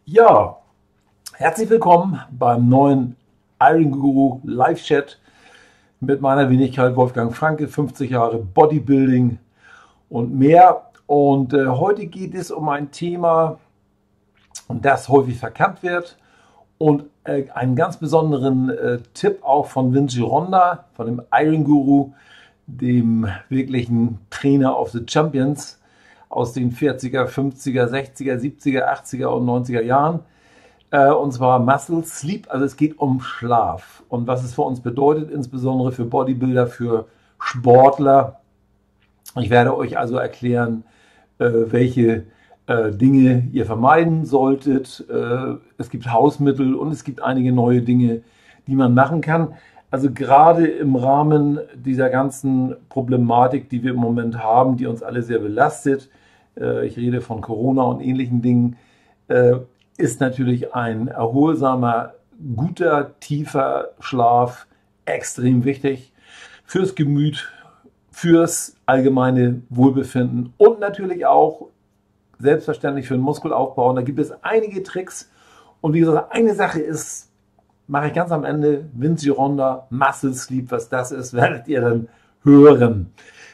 Ja, herzlich willkommen beim neuen Iron Guru Live-Chat mit meiner Wenigkeit Wolfgang Franke, 50 Jahre Bodybuilding und mehr. Und heute geht es um ein Thema, das häufig verkannt wird und einen ganz besonderen Tipp auch von Vinci Ronda, von dem Iron Guru, dem wirklichen Trainer of the Champions aus den 40er, 50er, 60er, 70er, 80er und 90er Jahren. Und zwar Muscle Sleep, also es geht um Schlaf und was es für uns bedeutet, insbesondere für Bodybuilder, für Sportler. Ich werde euch also erklären, welche Dinge ihr vermeiden solltet. Es gibt Hausmittel und es gibt einige neue Dinge, die man machen kann. Also gerade im Rahmen dieser ganzen Problematik, die wir im Moment haben, die uns alle sehr belastet, ich rede von Corona und ähnlichen Dingen, ist natürlich ein erholsamer, guter, tiefer Schlaf extrem wichtig fürs Gemüt, fürs allgemeine Wohlbefinden und natürlich auch selbstverständlich für den Muskelaufbau. Und da gibt es einige Tricks. Und wie gesagt, eine Sache ist, mache ich ganz am Ende, Vinci Ronda, Muscle Sleep, was das ist, werdet ihr dann hören.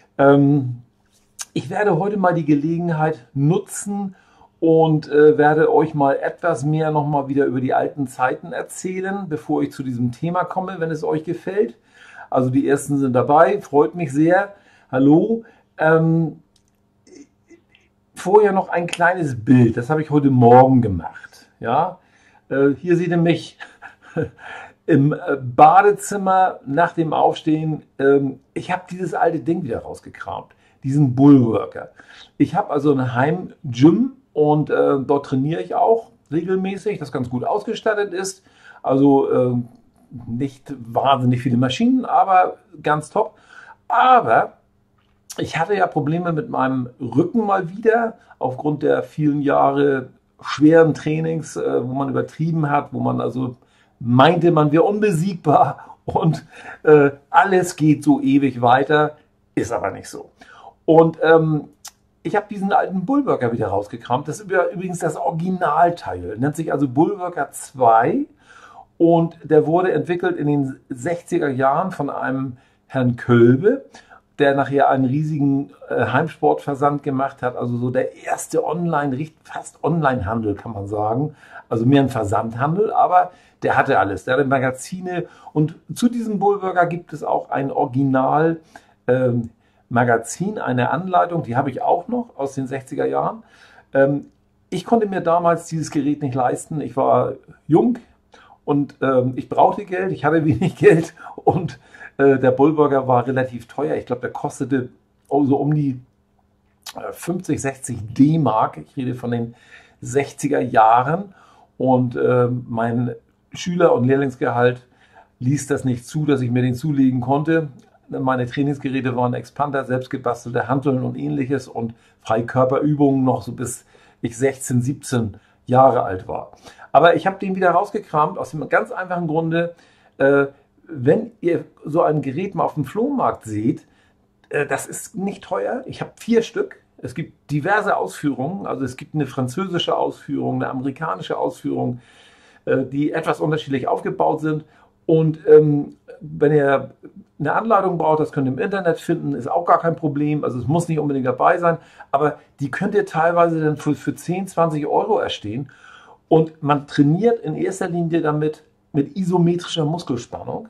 Ich werde heute mal die Gelegenheit nutzen und werde euch mal etwas mehr nochmal wieder über die alten Zeiten erzählen, bevor ich zu diesem Thema komme, wenn es euch gefällt. Also die ersten sind dabei, freut mich sehr. Hallo. Vorher noch ein kleines Bild, das habe ich heute Morgen gemacht. Ja? Hier seht ihr mich im Badezimmer nach dem Aufstehen. Ich habe dieses alte Ding wieder rausgekramt, diesen Bullworker. Ich habe also ein Heim-Gym und dort trainiere ich auch regelmäßig, das ganz gut ausgestattet ist. Also nicht wahnsinnig viele Maschinen, aber ganz top. Aber ich hatte ja Probleme mit meinem Rücken mal wieder, aufgrund der vielen Jahre schweren Trainings, wo man übertrieben hat, wo man also meinte, man wäre unbesiegbar und alles geht so ewig weiter, ist aber nicht so. Und ich habe diesen alten Bullworker wieder rausgekramt. Das ist übrigens das Originalteil, nennt sich also Bullworker 2 und der wurde entwickelt in den 60er Jahren von einem Herrn Kölbe, der nachher einen riesigen Heimsportversand gemacht hat, also so der erste fast Online-Handel, kann man sagen, also mehr ein Versandhandel, aber der hatte alles, der hatte Magazine und zu diesem Bullworker gibt es auch ein Original Magazin, eine Anleitung, die habe ich auch noch aus den 60er Jahren. Ich konnte mir damals dieses Gerät nicht leisten, ich war jung und ich brauchte Geld, ich hatte wenig Geld und der Bullworker war relativ teuer. Ich glaube, der kostete so um die 50, 60 D-Mark. Ich rede von den 60er Jahren. Und mein Schüler- und Lehrlingsgehalt ließ das nicht zu, dass ich mir den zulegen konnte. Meine Trainingsgeräte waren Expander, selbstgebastelte Hanteln und ähnliches und Freikörperübungen noch so bis ich 16, 17 Jahre alt war. Aber ich habe den wieder rausgekramt aus dem ganz einfachen Grunde, wenn ihr so ein Gerät mal auf dem Flohmarkt seht, das ist nicht teuer. Ich habe 4 Stück. Es gibt diverse Ausführungen. Also es gibt eine französische Ausführung, eine amerikanische Ausführung, die etwas unterschiedlich aufgebaut sind. Und wenn ihr eine Anleitung braucht, das könnt ihr im Internet finden, ist auch gar kein Problem. Also es muss nicht unbedingt dabei sein. Aber die könnt ihr teilweise dann für 10, 20 Euro erstehen. Und man trainiert in erster Linie damit mit isometrischer Muskelspannung.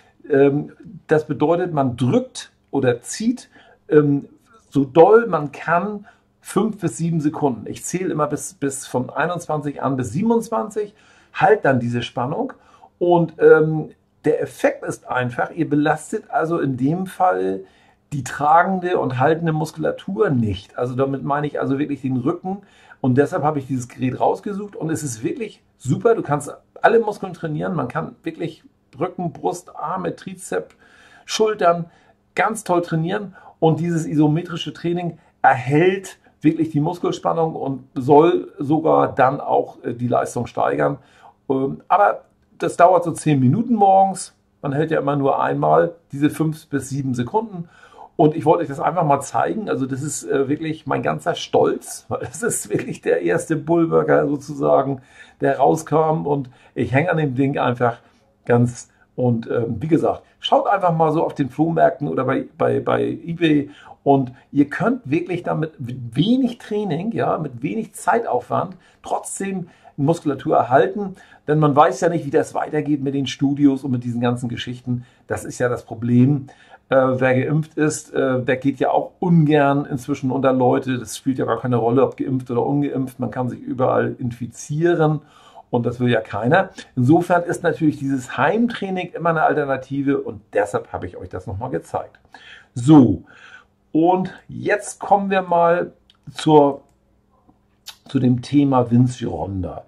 Das bedeutet, man drückt oder zieht so doll man kann 5 bis 7 Sekunden. Ich zähle immer bis von 21 an bis 27, halt dann diese Spannung und der Effekt ist einfach, ihr belastet also in dem Fall die tragende und haltende Muskulatur nicht. Also damit meine ich also wirklich den Rücken und deshalb habe ich dieses Gerät rausgesucht und es ist wirklich super. Du kannst alle Muskeln trainieren, man kann wirklich Rücken, Brust, Arme, Trizep, Schultern ganz toll trainieren und dieses isometrische Training erhält wirklich die Muskelspannung und soll sogar dann auch die Leistung steigern. Aber das dauert so 10 Minuten morgens, man hält ja immer nur einmal diese 5 bis 7 Sekunden Und ich wollte euch das einfach mal zeigen. Also das ist wirklich mein ganzer Stolz, weil das ist wirklich der erste Bullburger sozusagen, der rauskam. Und ich hänge an dem Ding einfach ganz. Und wie gesagt, schaut einfach mal so auf den Flohmärkten oder bei eBay. Und ihr könnt wirklich damit mit wenig Training, ja, mit wenig Zeitaufwand trotzdem Muskulatur erhalten. Denn man weiß ja nicht, wie das weitergeht mit den Studios und mit diesen ganzen Geschichten. Das ist ja das Problem. Wer geimpft ist, der geht ja auch ungern inzwischen unter Leute. Das spielt ja gar keine Rolle, ob geimpft oder ungeimpft. Man kann sich überall infizieren und das will ja keiner. Insofern ist natürlich dieses Heimtraining immer eine Alternative und deshalb habe ich euch das nochmal gezeigt. So, und jetzt kommen wir mal zu dem Thema Vince Gironda.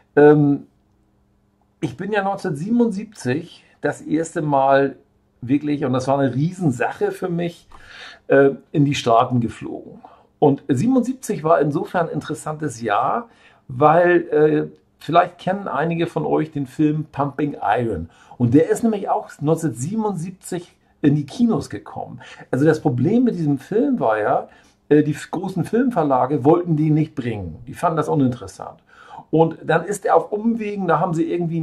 Ich bin ja 1977 das erste Mal wirklich, und das war eine Riesensache für mich, in die Staaten geflogen. Und 77 war insofern ein interessantes Jahr, weil vielleicht kennen einige von euch den Film Pumping Iron. Und der ist nämlich auch 1977 in die Kinos gekommen. Also das Problem mit diesem Film war ja, die großen Filmverlage wollten den nicht bringen. Die fanden das uninteressant. Und dann ist er auf Umwegen, da haben sie irgendwie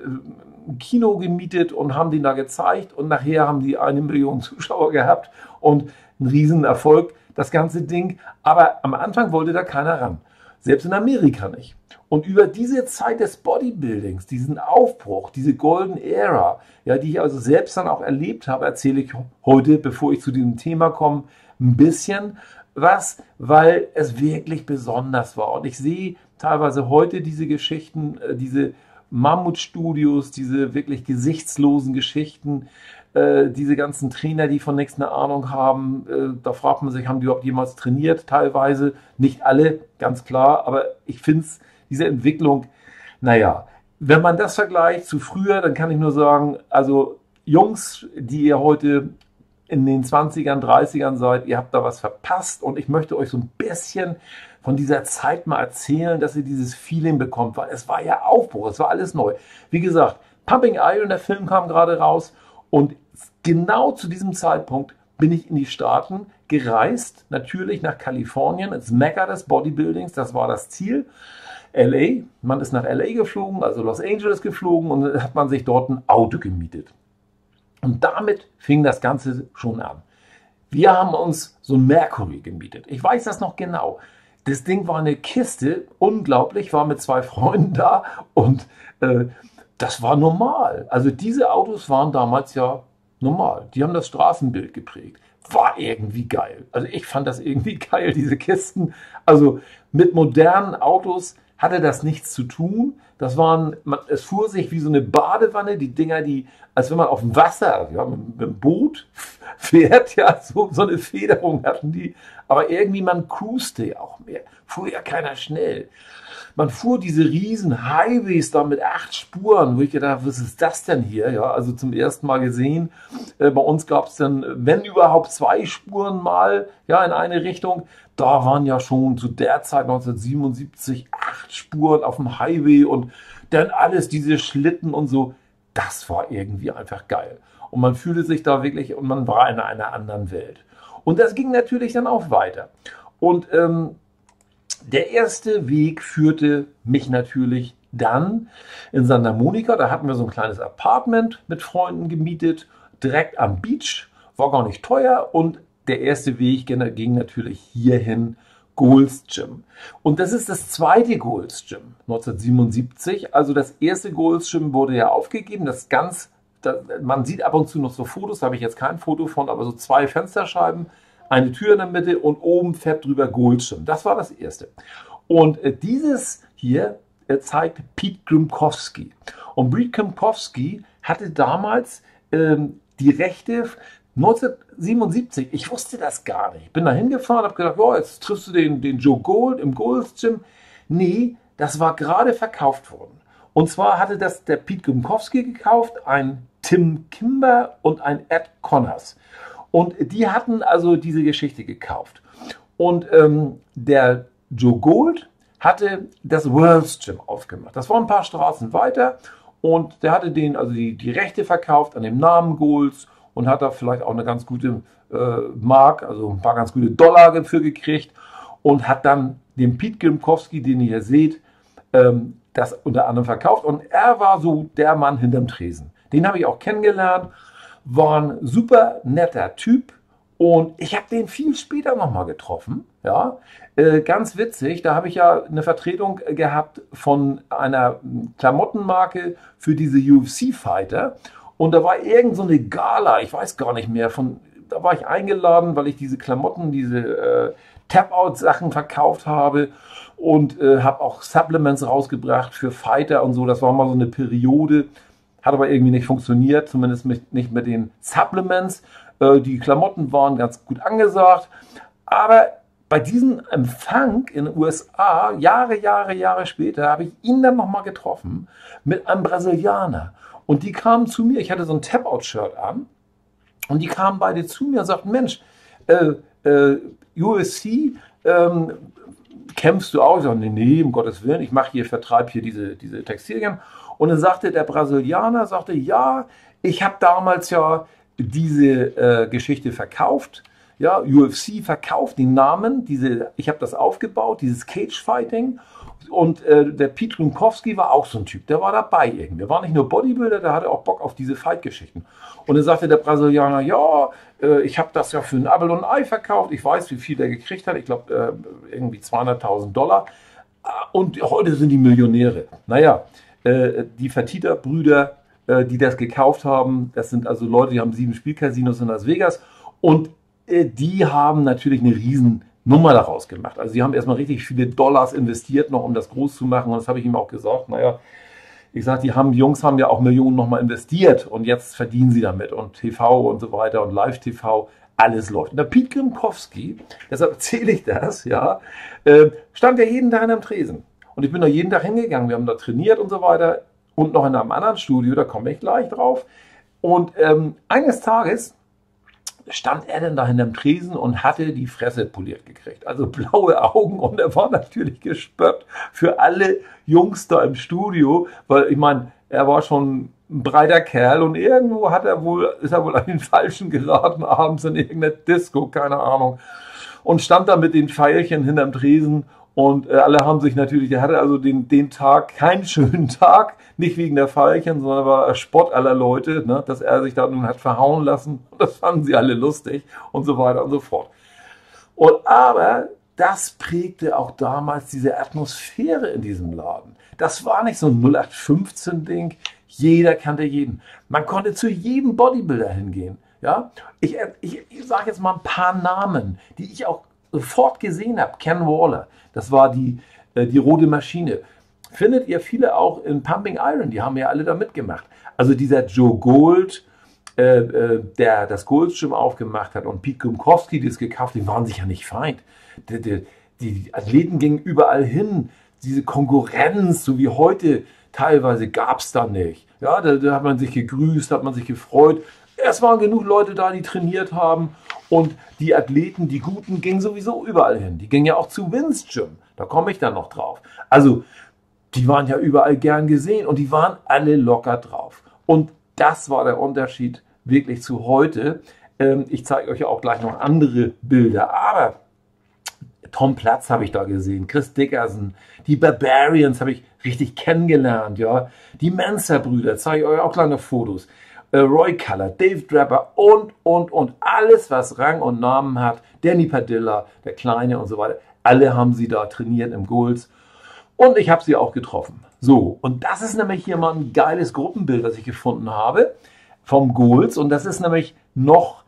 ein Kino gemietet und haben den da gezeigt und nachher haben die 1 Million Zuschauer gehabt und ein Riesenerfolg, das ganze Ding. Aber am Anfang wollte da keiner ran. Selbst in Amerika nicht. Und über diese Zeit des Bodybuildings, diesen Aufbruch, diese Golden Era, ja, die ich also selbst dann auch erlebt habe, erzähle ich heute, bevor ich zu diesem Thema komme, ein bisschen was, weil es wirklich besonders war. Und ich sehe teilweise heute diese Geschichten, diese Mammutstudios, diese wirklich gesichtslosen Geschichten, diese ganzen Trainer, die von nichts eine Ahnung haben, da fragt man sich, haben die überhaupt jemals trainiert? Teilweise, nicht alle, ganz klar, aber ich finde es, diese Entwicklung, naja, wenn man das vergleicht zu früher, dann kann ich nur sagen, also Jungs, die ihr heute in den 20ern, 30ern seid, ihr habt da was verpasst und ich möchte euch so ein bisschen von dieser Zeit mal erzählen, dass ihr dieses Feeling bekommt, weil es war ja Aufbruch, es war alles neu. Wie gesagt, Pumping Iron, der Film kam gerade raus und genau zu diesem Zeitpunkt bin ich in die Staaten gereist, natürlich nach Kalifornien, ins Mekka des Bodybuildings, das war das Ziel. LA, man ist nach LA geflogen, also Los Angeles geflogen und dann hat man sich dort ein Auto gemietet. Und damit fing das Ganze schon an. Wir haben uns so ein Mercury gemietet. Ich weiß das noch genau. Das Ding war eine Kiste, unglaublich, war mit 2 Freunden da und das war normal. Also diese Autos waren damals ja normal. Die haben das Straßenbild geprägt. War irgendwie geil. Also ich fand das irgendwie geil, diese Kisten. Also mit modernen Autos hatte das nichts zu tun. Das waren, es fuhr sich wie so eine Badewanne, die Dinger, die, als wenn man auf dem Wasser, ja, mit dem Boot fährt, ja, so eine Federung hatten die. Aber irgendwie, man cruiste ja auch mehr. Fuhr ja keiner schnell. Man fuhr diese riesen Highways da mit 8 Spuren, wo ich gedacht, was ist das denn hier? Ja, also zum ersten Mal gesehen. Bei uns gab es dann, wenn überhaupt, 2 Spuren mal, ja, in eine Richtung. Da waren ja schon zu der Zeit 1977 8 Spuren auf dem Highway und dann alles diese Schlitten und so. Das war irgendwie einfach geil. Und man fühlte sich da wirklich, und man war in einer anderen Welt. Und das ging natürlich dann auch weiter. Und der erste Weg führte mich natürlich dann in Santa Monica. Da hatten wir so ein kleines Apartment mit Freunden gemietet, direkt am Beach, war gar nicht teuer und der erste Weg ging natürlich hierhin, Gold's Gym. Und das ist das zweite Gold's Gym, 1977. Also das erste Gold's Gym wurde ja aufgegeben, man sieht ab und zu noch so Fotos, da habe ich jetzt kein Foto von, aber so 2 Fensterscheiben, eine Tür in der Mitte und oben fett drüber Gold's Gym. Das war das erste. Und dieses hier zeigt Pete Grimkowski. Und Pete Grimkowski hatte damals die Rechte 1977. Ich wusste das gar nicht. Bin da hingefahren, habe gedacht, oh, jetzt triffst du den Joe Gold im Gold's Gym. Nee, das war gerade verkauft worden. Und zwar hatte das der Pete Grimkowski gekauft, ein Tim Kimber und ein Ed Connors. Und die hatten also diese Geschichte gekauft. Und der Joe Gold hatte das World's Gym aufgemacht. Das war ein paar Straßen weiter und der hatte denen also die Rechte verkauft an dem Namen Golds und hat da vielleicht auch eine ganz gute Mark, also ein paar ganz gute Dollar dafür gekriegt und hat dann den Pete Grimkowski, den ihr hier seht, das unter anderem verkauft. Und er war so der Mann hinterm Tresen. Den habe ich auch kennengelernt, war ein super netter Typ. Und ich habe den viel später nochmal getroffen. Ja? Ganz witzig, da habe ich ja eine Vertretung gehabt von einer Klamottenmarke für diese UFC-Fighter. Und da war irgend so eine Gala, ich weiß gar nicht mehr, da war ich eingeladen, weil ich diese Klamotten, diese Tap-Out-Sachen verkauft habe und habe auch Supplements rausgebracht für Fighter und so. Das war mal so eine Periode, hat aber irgendwie nicht funktioniert, zumindest nicht mit den Supplements. Die Klamotten waren ganz gut angesagt, aber bei diesem Empfang in den USA, Jahre später, habe ich ihn dann nochmal getroffen mit einem Brasilianer. Und die kamen zu mir, ich hatte so ein Tap-Out-Shirt an, und die kamen beide zu mir und sagten, Mensch, USC, kämpfst du auch? Ich sagte, nee, um Gottes Willen, ich vertreibe hier diese Textilien. Und dann sagte der Brasilianer, ja, ich habe damals ja diese Geschichte verkauft, ja, UFC verkauft, den Namen, ich habe das aufgebaut, dieses Cage-Fighting. Und der Pete Grimkowski war auch so ein Typ, der war dabei irgendwie. Der war nicht nur Bodybuilder, der hatte auch Bock auf diese Fight-Geschichten. Und dann sagte der Brasilianer, ja, ich habe das ja für ein Apfel und ein Ei verkauft. Ich weiß, wie viel der gekriegt hat. Ich glaube, irgendwie $200.000. Und heute sind die Millionäre. Naja, die Fertitta-Brüder, die das gekauft haben, das sind also Leute, die haben 7 Spielcasinos in Las Vegas. Und die haben natürlich eine riesen Nummer daraus gemacht. Also sie haben erstmal richtig viele Dollars investiert, noch um das groß zu machen. Und das habe ich ihm auch gesagt. Naja, ich sage, die Jungs haben ja auch Millionen nochmal investiert und jetzt verdienen sie damit. Und TV und so weiter und Live-TV, alles läuft. Und der Pete Grimkowski, deshalb erzähle ich das, ja, stand ja jeden Tag am Tresen. Und ich bin da jeden Tag hingegangen. Wir haben da trainiert und so weiter. Und noch in einem anderen Studio, da komme ich gleich drauf. Und eines Tages stand er denn da hinterm Tresen und hatte die Fresse poliert gekriegt. Also blaue Augen, und er war natürlich gespött für alle Jungs da im Studio, weil ich meine, er war schon ein breiter Kerl und irgendwo ist er wohl an den Falschen geraten, abends in irgendeiner Disco, keine Ahnung, und stand da mit den Pfeilchen hinterm Tresen. Und alle haben sich natürlich, der hatte also den Tag, keinen schönen Tag, nicht wegen der Veilchen, sondern war Spott aller Leute, ne, dass er sich da nun hat verhauen lassen. Und das fanden sie alle lustig und so weiter und so fort. Aber das prägte auch damals diese Atmosphäre in diesem Laden. Das war nicht so ein 0815-Ding, jeder kannte jeden. Man konnte zu jedem Bodybuilder hingehen. Ja? Ich sage jetzt mal ein paar Namen, die ich auch sofort gesehen habe. Ken Waller, das war die rote Maschine. Findet ihr viele auch in Pumping Iron, die haben ja alle da mitgemacht. Also dieser Joe Gold, der das Gold's Gym aufgemacht hat, und Pete Grimkowski, die es gekauft, die waren sich ja nicht feind. Die Athleten gingen überall hin. Diese Konkurrenz, so wie heute, teilweise gab es da nicht. Ja, da hat man sich gegrüßt, hat man sich gefreut. Es waren genug Leute da, die trainiert haben, und die Athleten, die Guten, gingen sowieso überall hin. Die gingen ja auch zu Vince Gym, da komme ich dann noch drauf. Also, die waren ja überall gern gesehen und die waren alle locker drauf. Und das war der Unterschied wirklich zu heute. Ich zeige euch ja auch gleich noch andere Bilder, aber Tom Platz habe ich da gesehen, Chris Dickerson, die Barbarians habe ich richtig kennengelernt, ja. Die Mensa-Brüder, zeige ich euch auch kleine Fotos. Roy Collar, Dave Draper und alles, was Rang und Namen hat. Danny Padilla, der Kleine und so weiter. Alle haben sie da trainiert im Gold's. Und ich habe sie auch getroffen. So, und das ist nämlich hier mal ein geiles Gruppenbild, das ich gefunden habe vom Gold's. Und das ist nämlich noch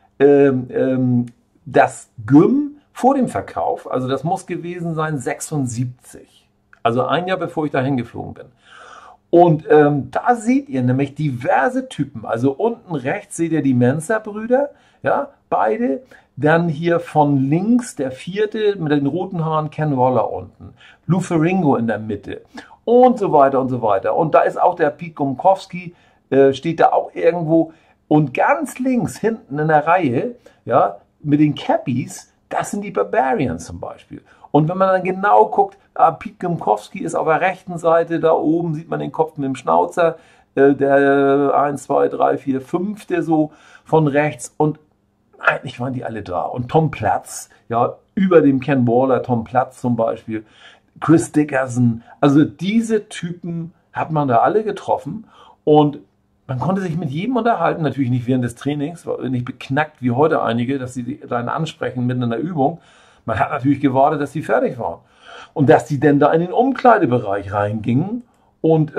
das Gym vor dem Verkauf. Also das muss gewesen sein 76. Also ein Jahr bevor ich dahin geflogen bin. Und da seht ihr nämlich diverse Typen. Also unten rechts seht ihr die Mensa-Brüder, ja, beide. Dann hier von links der vierte mit den roten Haaren, Ken Waller unten. Lou Ferrigno in der Mitte und so weiter und so weiter. Und da ist auch der Pete Grimkowski, steht da auch irgendwo. Und ganz links hinten in der Reihe, ja, mit den Cappies, das sind die Barbarians zum Beispiel. Und wenn man dann genau guckt, Pete Grimkowski ist auf der rechten Seite, da oben sieht man den Kopf mit dem Schnauzer, der 1, 2, 3, 4, 5, der so von rechts und eigentlich waren die alle da. Und Tom Platz, ja, über dem Ken Waller, Tom Platz zum Beispiel, Chris Dickerson, also diese Typen hat man da alle getroffen und man konnte sich mit jedem unterhalten, natürlich nicht während des Trainings, war nicht beknackt wie heute einige, dass sie dann ansprechen mitten in der Übung. Man hat natürlich gewartet, dass sie fertig waren und dass die denn da in den Umkleidebereich reingingen und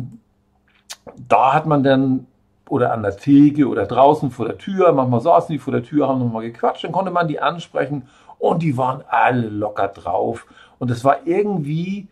da hat man dann oder an der Theke oder draußen vor der Tür, manchmal saßen die vor der Tür, haben nochmal gequatscht, dann konnte man die ansprechen und die waren alle locker drauf und es war irgendwie,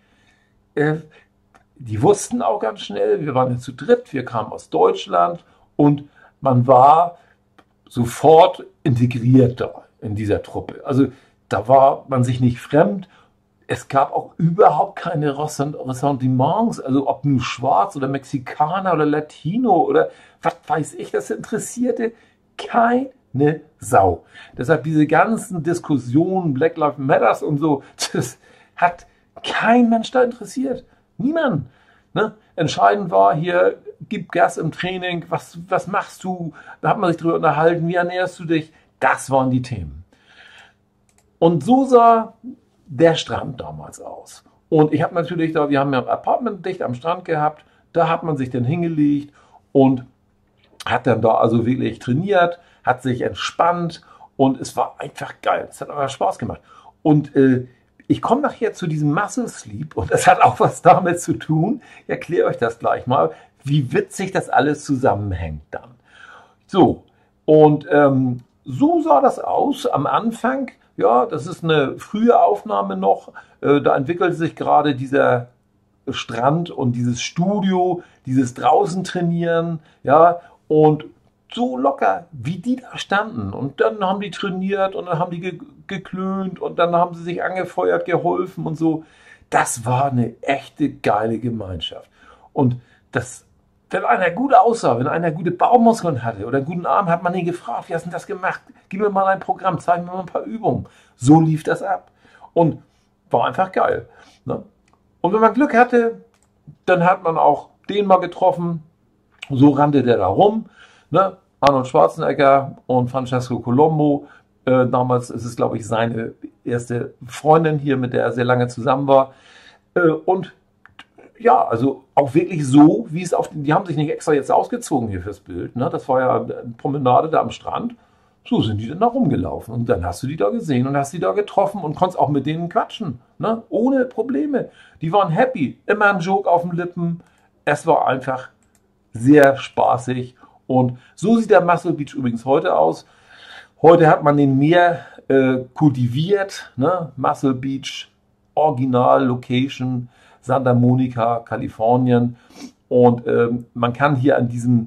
die wussten auch ganz schnell, wir waren jetzt zu dritt, wir kamen aus Deutschland und man war sofort integriert da in dieser Truppe. Also da war man sich nicht fremd. Es gab auch überhaupt keine Ressentiments, also ob nun Schwarz oder Mexikaner oder Latino oder was weiß ich, das interessierte keine Sau. Deshalb diese ganzen Diskussionen, Black Lives Matters und so, das hat kein Mensch da interessiert. Niemand. Ne? Entscheidend war hier, gib Gas im Training, was machst du? Da hat man sich drüber unterhalten, wie ernährst du dich? Das waren die Themen. Und so sah der Strand damals aus. Und ich habe natürlich da, wir haben ja ein Apartment dicht am Strand gehabt, da hat man sich dann hingelegt und hat dann da also wirklich trainiert, hat sich entspannt und es war einfach geil. Es hat aber Spaß gemacht. Und ich komme nachher zu diesem Muscle Sleep und das hat auch was damit zu tun. Ich erkläre euch das gleich mal, wie witzig das alles zusammenhängt dann. So, und so sah das aus am Anfang. Ja, das ist eine frühe Aufnahme noch. Da entwickelt sich gerade dieser Strand und dieses Studio, dieses draußen trainieren, ja, und so locker, wie die da standen. Und dann haben die trainiert und dann haben die geklönt und dann haben sie sich angefeuert, geholfen und so. Das war eine echte geile Gemeinschaft. Und das, wenn einer gut aussah, wenn einer gute Bauchmuskeln hatte oder einen guten Arm, hat man ihn gefragt, wie hast du denn das gemacht? Gib mir mal ein Programm, zeig mir mal ein paar Übungen. So lief das ab. Und war einfach geil. Ne? Und wenn man Glück hatte, dann hat man auch den mal getroffen. So rannte der da rum. Ne? Arnold Schwarzenegger und Francesco Colombo. Damals ist es, glaube ich, seine erste Freundin hier, mit der er sehr lange zusammen war. Und ja, also auch wirklich so, wie es die haben sich nicht extra jetzt ausgezogen hier fürs Bild. Ne? Das war ja eine Promenade da am Strand. So sind die dann da rumgelaufen. Und dann hast du die da gesehen und hast die da getroffen und konntest auch mit denen quatschen. Ne? Ohne Probleme. Die waren happy. Immer ein Joke auf den Lippen. Es war einfach sehr spaßig. Und so sieht der Muscle Beach übrigens heute aus. Heute hat man den mehr kultiviert. Ne? Muscle Beach, Original Location, Santa Monica, Kalifornien. Und man kann hier an diesen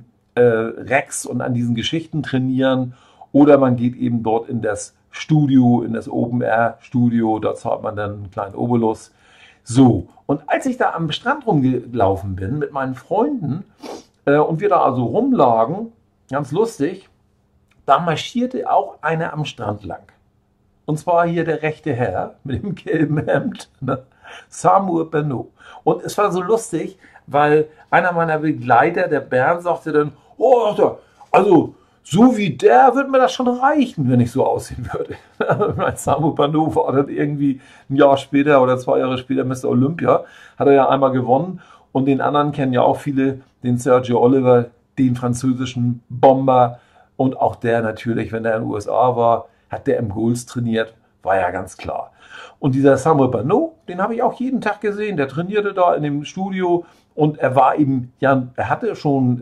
Racks und an diesen Geschichten trainieren. Oder man geht eben dort in das Studio, in das Open-Air-Studio. Dort zahlt man dann einen kleinen Obolus. So, und als ich da am Strand rumgelaufen bin mit meinen Freunden und wir da also rumlagen, ganz lustig, da marschierte auch einer am Strand lang. Und zwar hier der rechte Herr mit dem gelben Hemd, ne? Samuel Bernot. Und es war so lustig, weil einer meiner Begleiter, der Bernd, sagte dann, oh, also so wie der wird mir das schon reichen, wenn ich so aussehen würde. Mein Samuel Bernot war dann irgendwie ein Jahr später oder 2 Jahre später Mr. Olympia, hat er ja einmal gewonnen. Und den anderen kennen ja auch viele, den Sergio Oliver, den französischen Bomber. Und auch der natürlich, wenn er in den USA war, hat der im Goals trainiert, war ja ganz klar. Und dieser Samuel Bernot, den habe ich auch jeden Tag gesehen. Der trainierte da in dem Studio und er war eben, ja, er hatte schon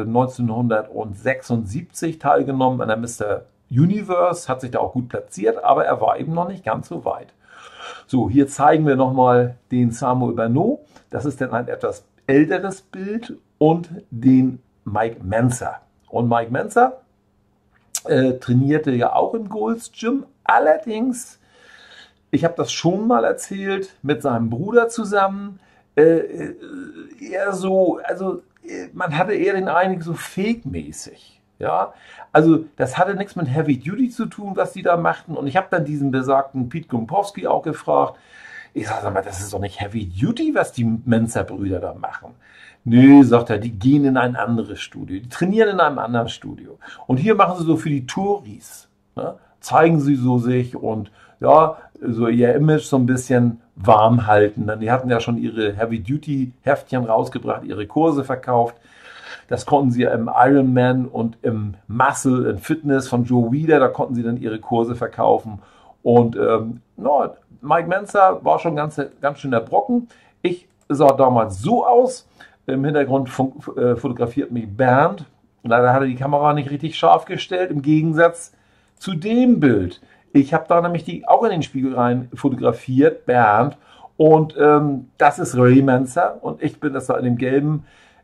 1976 teilgenommen an der Mr. Universe, hat sich da auch gut platziert, aber er war eben noch nicht ganz so weit. So, hier zeigen wir nochmal den Samuel Bernot. Das ist dann ein etwas älteres Bild und den Mike Menzer. Und Mike Menzer trainierte ja auch im Gold's Gym. Allerdings, ich habe das schon mal erzählt, mit seinem Bruder zusammen. Eher so, also man hatte eher den Eindruck so fake-mäßig. Ja, also das hatte nichts mit Heavy Duty zu tun, was die da machten. Und ich habe dann diesen besagten Pete Gumpowski auch gefragt. Ich sage mal, das ist doch nicht Heavy Duty, was die Mensa-Brüder da machen. Nö, sagt er, die gehen in ein anderes Studio, die trainieren in einem anderen Studio. Und hier machen sie so für die Touris, ne? Zeigen sie so sich und ja, so ihr Image so ein bisschen warm halten. Denn die hatten ja schon ihre Heavy-Duty-Heftchen rausgebracht, ihre Kurse verkauft. Das konnten sie ja im Ironman und im Muscle and Fitness von Joe Weider, da konnten sie dann ihre Kurse verkaufen. Und no, Mike Mensa war schon ganz schön der Brocken. Ich sah damals so aus. Im Hintergrund fotografiert mich Bernd. Leider hat er die Kamera nicht richtig scharf gestellt, im Gegensatz zu dem Bild. Ich habe da nämlich auch in den Spiegel rein fotografiert, Bernd. Und das ist Ray Mensa. Und ich bin das da in dem gelben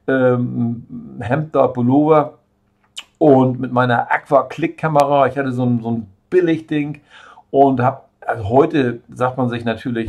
Hemd da, Pullover. Und mit meiner Aqua-Click-Kamera. Ich hatte so ein Billigding. Und habe, also heute sagt man sich natürlich,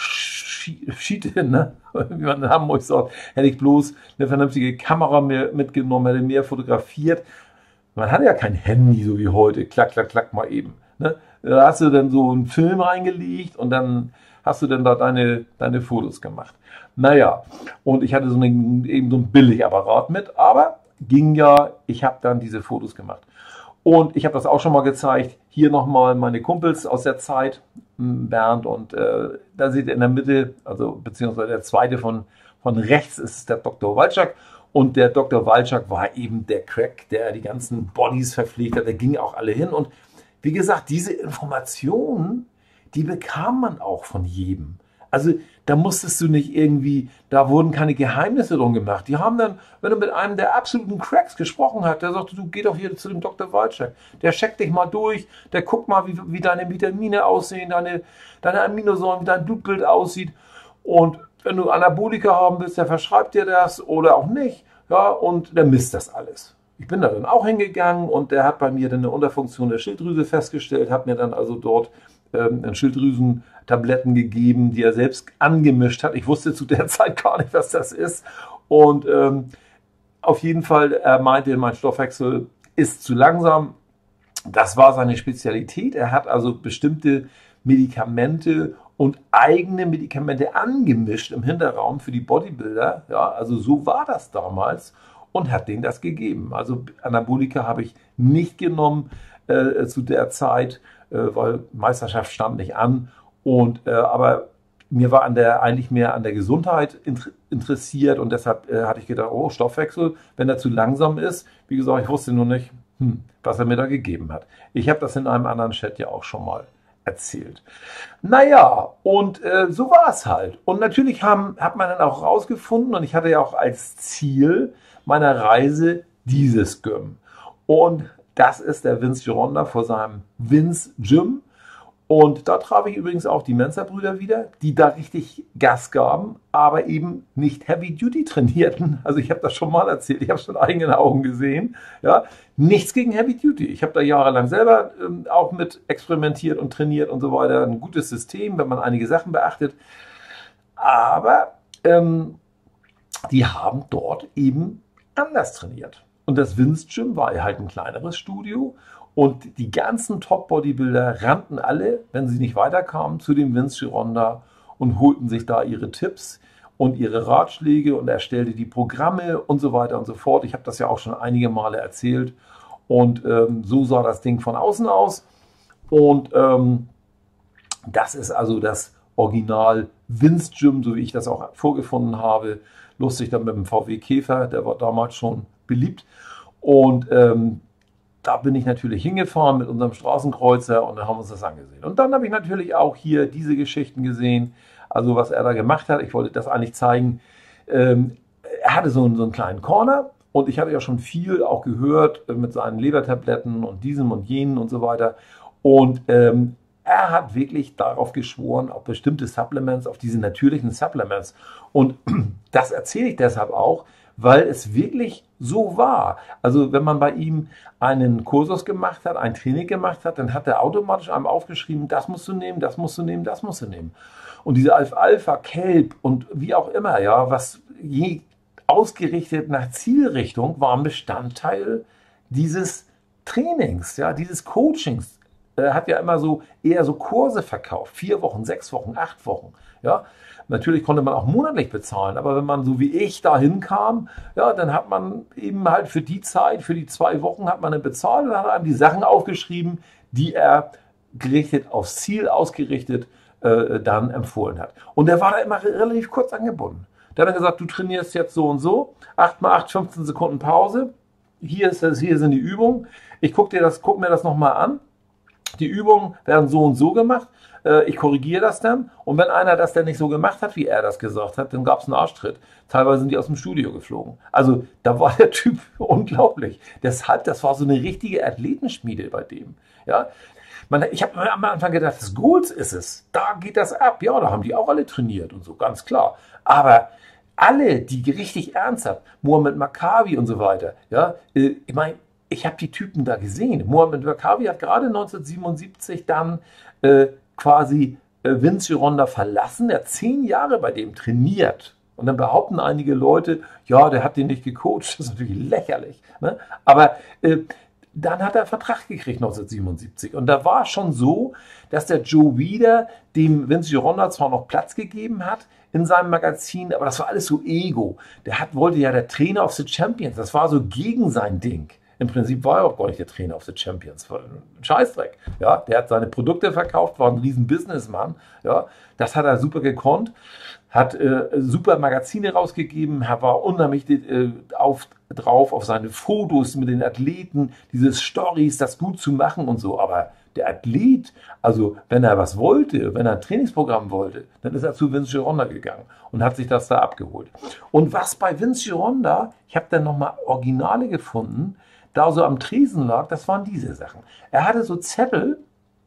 Schiete, ne? Wie man in Hamburg sagt, hätte ich bloß eine vernünftige Kamera mitgenommen, hätte mehr fotografiert. Man hatte ja kein Handy, so wie heute, klack, klack, klack, mal eben. Ne? Da hast du dann so einen Film reingelegt und dann hast du dann da deine Fotos gemacht. Naja, und ich hatte eben so einen Billigapparat mit, aber ging ja, ich habe dann diese Fotos gemacht. Und ich habe das auch schon mal gezeigt. Hier nochmal meine Kumpels aus der Zeit, Bernd. Und da seht ihr in der Mitte, also beziehungsweise der zweite von rechts ist der Dr. Walczak. Und der Dr. Walczak war eben der Crack, der die ganzen Bodies verpflegt hat. Der ging auch alle hin. Und wie gesagt, diese Informationen, die bekam man auch von jedem. Also da musstest du nicht irgendwie, da wurden keine Geheimnisse drum gemacht. Die haben dann, wenn du mit einem der absoluten Cracks gesprochen hast, der sagte, du geh doch hier zu dem Dr. Walczak. Der checkt dich mal durch, der guckt mal, wie deine Vitamine aussehen, deine Aminosäuren, wie dein Blutbild aussieht. Und wenn du Anabolika haben willst, der verschreibt dir das oder auch nicht. Ja, und der misst das alles. Ich bin da dann auch hingegangen und der hat bei mir dann eine Unterfunktion der Schilddrüse festgestellt, hat mir dann also dort Schilddrüsentabletten gegeben, die er selbst angemischt hat. Ich wusste zu der Zeit gar nicht, was das ist. Und auf jeden Fall, er meinte, mein Stoffwechsel ist zu langsam. Das war seine Spezialität. Er hat also bestimmte Medikamente und eigene Medikamente angemischt im Hinterraum für die Bodybuilder. Ja, also so war das damals und hat denen das gegeben. Also Anabolika habe ich nicht genommen zu der Zeit, weil Meisterschaft stand nicht an. Und aber mir war eigentlich mehr an der Gesundheit interessiert und deshalb hatte ich gedacht, oh, Stoffwechsel, wenn er zu langsam ist. Wie gesagt, ich wusste nur nicht, was er mir da gegeben hat. Ich habe das in einem anderen Chat ja auch schon mal erzählt. Naja, und so war es halt. Und natürlich hat man dann auch rausgefunden, und ich hatte ja auch als Ziel meiner Reise dieses Gym. Und das ist der Vince Gironda vor seinem Vince Gym. Und da traf ich übrigens auch die Mensa-Brüder wieder, die da richtig Gas gaben, aber eben nicht Heavy-Duty trainierten. Also ich habe das schon mal erzählt, ich habe es mit eigenen Augen gesehen. Ja, nichts gegen Heavy-Duty. Ich habe da jahrelang selber auch mit experimentiert und trainiert und so weiter. Ein gutes System, wenn man einige Sachen beachtet. Aber die haben dort eben anders trainiert. Und das Vince Gym war halt ein kleineres Studio und die ganzen Top-Bodybuilder rannten alle, wenn sie nicht weiterkamen, zu dem Vince Gironda und holten sich da ihre Tipps und ihre Ratschläge und er stellte die Programme und so weiter und so fort. Ich habe das ja auch schon einige Male erzählt und so sah das Ding von außen aus und das ist also das Original Vince Gym, so wie ich das auch vorgefunden habe. Lustig dann mit dem VW Käfer, der war damals schon beliebt. Und da bin ich natürlich hingefahren mit unserem Straßenkreuzer und dann haben wir uns das angesehen. Und dann habe ich natürlich auch hier diese Geschichten gesehen, also was er da gemacht hat. Ich wollte das eigentlich zeigen. Er hatte so einen kleinen Corner und ich hatte ja schon viel auch gehört mit seinen Lebertabletten und diesem und jenen und so weiter. Und er hat wirklich darauf geschworen, auf bestimmte Supplements, auf diese natürlichen Supplements. Und das erzähle ich deshalb auch, weil es wirklich so war. Also wenn man bei ihm einen Kursus gemacht hat, ein Training gemacht hat, dann hat er automatisch einem aufgeschrieben, das musst du nehmen, das musst du nehmen, das musst du nehmen. Und diese Alpha, Kelp und wie auch immer, ja, was je ausgerichtet nach Zielrichtung war ein Bestandteil dieses Trainings, ja, dieses Coachings. hat ja immer so eher so Kurse verkauft. 4 Wochen, 6 Wochen, 8 Wochen. Ja, natürlich konnte man auch monatlich bezahlen, aber wenn man so wie ich da hinkam, ja, dann hat man eben halt für die Zeit, für die 2 Wochen hat man dann bezahlt und hat einem die Sachen aufgeschrieben, die er gerichtet aufs Ziel ausgerichtet dann empfohlen hat. Und der war da immer relativ kurz angebunden. Der hat dann gesagt, du trainierst jetzt so und so, 8 mal 8, 15 Sekunden Pause. Hier sind die Übungen. Ich guck mir das nochmal an. Die Übungen werden so und so gemacht. Ich korrigiere das dann. Und wenn einer das dann nicht so gemacht hat, wie er das gesagt hat, dann gab es einen Arschtritt. Teilweise sind die aus dem Studio geflogen. Also da war der Typ unglaublich. Deshalb, das war so eine richtige Athletenschmiede bei dem. Ja? Ich habe am Anfang gedacht, das Goals ist es. Da geht das ab. Ja, da haben die auch alle trainiert und so, ganz klar. Aber alle, die richtig ernsthaft, Muhammad Maccabi und so weiter, ja, ich meine, ich habe die Typen da gesehen. Muhammad Maccabi hat gerade 1977 dann quasi Vince Gironda verlassen. Er hat 10 Jahre bei dem trainiert. Und dann behaupten einige Leute, ja, der hat den nicht gecoacht. Das ist natürlich lächerlich. Ne? Aber dann hat er einen Vertrag gekriegt 1977. Und da war schon so, dass der Joe Weider dem Vince Gironda zwar noch Platz gegeben hat in seinem Magazin, aber das war alles so Ego. Wollte ja der Trainer of the Champions. Das war so gegen sein Ding. Im Prinzip war er auch gar nicht der Trainer of the Champions. War ein Scheißdreck. Ja, der hat seine Produkte verkauft, war ein riesen Businessmann. Ja, das hat er super gekonnt. Hat super Magazine rausgegeben, er war unheimlich drauf auf seine Fotos mit den Athleten, diese Stories, das gut zu machen und so. Aber der Athlet, also wenn er was wollte, wenn er ein Trainingsprogramm wollte, dann ist er zu Vince Gironda gegangen und hat sich das da abgeholt. Und was bei Vince Gironda, ich habe dann nochmal Originale gefunden, da so am Tresen lag, das waren diese Sachen. Er hatte so Zettel,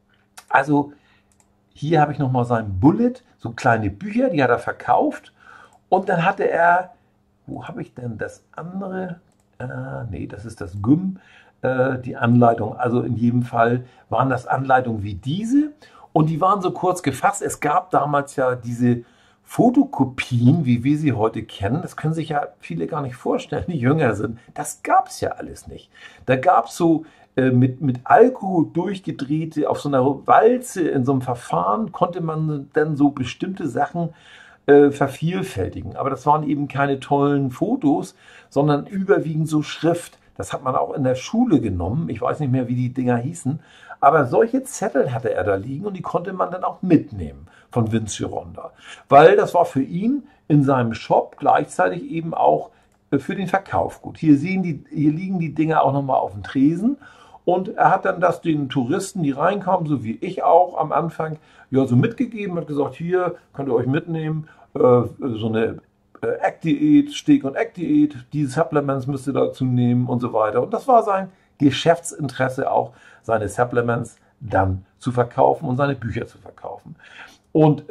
also hier habe ich nochmal sein Bullet, so kleine Bücher, die hat er verkauft. Und dann hatte er, wo habe ich denn das andere? Nee, das ist das Gym, die Anleitung. Also in jedem Fall waren das Anleitungen wie diese. Und die waren so kurz gefasst. Es gab damals ja diese Fotokopien, wie wir sie heute kennen. Das können sich ja viele gar nicht vorstellen, die jünger sind. Das gab es ja alles nicht. Da gab es so mit Alkohol durchgedrehte, auf so einer Walze, in so einem Verfahren konnte man dann so bestimmte Sachen vervielfältigen. Aber das waren eben keine tollen Fotos, sondern überwiegend so Schrift. Das hat man auch in der Schule genommen. Ich weiß nicht mehr, wie die Dinger hießen. Aber solche Zettel hatte er da liegen und die konnte man dann auch mitnehmen von Vince Gironda. Weil das war für ihn in seinem Shop gleichzeitig eben auch für den Verkauf gut. Hier liegen die Dinger auch nochmal auf dem Tresen. Und er hat dann das den Touristen, die reinkamen, so wie ich auch am Anfang, ja, so mitgegeben, hat gesagt, hier könnt ihr euch mitnehmen, so eine Eck-Diät, Steg- und Eck-Diät, die Supplements müsst ihr dazu nehmen und so weiter. Und das war sein Geschäftsinteresse auch, seine Supplements dann zu verkaufen und seine Bücher zu verkaufen. Und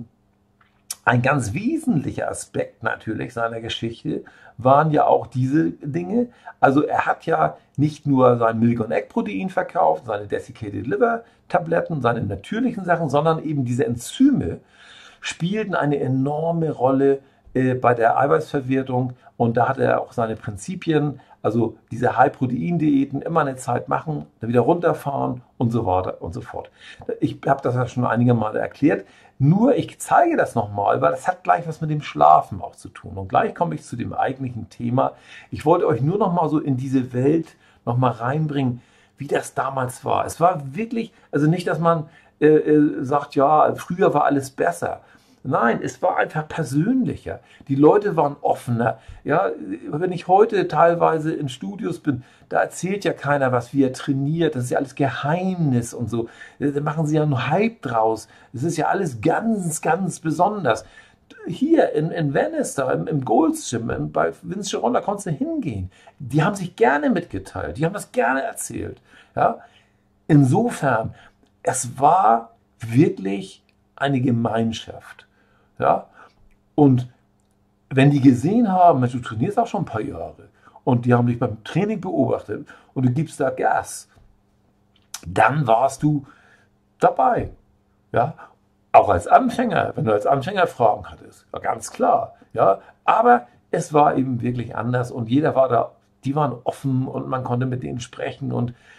ein ganz wesentlicher Aspekt natürlich seiner Geschichte waren ja auch diese Dinge. Also er hat ja nicht nur sein Milk- und Egg-Protein verkauft, seine Desiccated Liver-Tabletten, seine natürlichen Sachen, sondern eben diese Enzyme spielten eine enorme Rolle bei der Eiweißverwertung. Und da hat er auch seine Prinzipien, also diese High-Protein-Diäten immer eine Zeit machen, dann wieder runterfahren und so weiter und so fort. Ich habe das ja schon einige Male erklärt. Nur ich zeige das nochmal, weil das hat gleich was mit dem Schlafen auch zu tun. Und gleich komme ich zu dem eigentlichen Thema. Ich wollte euch nur nochmal so in diese Welt nochmal reinbringen, wie das damals war. Es war wirklich, also nicht, dass man sagt, ja, früher war alles besser. Nein, es war einfach persönlicher. Die Leute waren offener. Ja, wenn ich heute teilweise in Studios bin, da erzählt ja keiner, was wie er trainiert. Das ist ja alles Geheimnis und so. Da machen sie ja einen Hype draus. Es ist ja alles ganz, ganz besonders. Hier in Venice, da im Gold's Gym, bei Vince Gironda konntest du hingehen. Die haben sich gerne mitgeteilt. Die haben das gerne erzählt. Ja? Insofern, es war wirklich eine Gemeinschaft. Ja? Und wenn die gesehen haben, du trainierst auch schon ein paar Jahre und die haben dich beim Training beobachtet und du gibst da Gas, dann warst du dabei. Ja? Auch als Anfänger, wenn du als Anfänger Fragen hattest, war ganz klar. Ja? Aber es war eben wirklich anders und jeder war da, die waren offen und man konnte mit denen sprechen und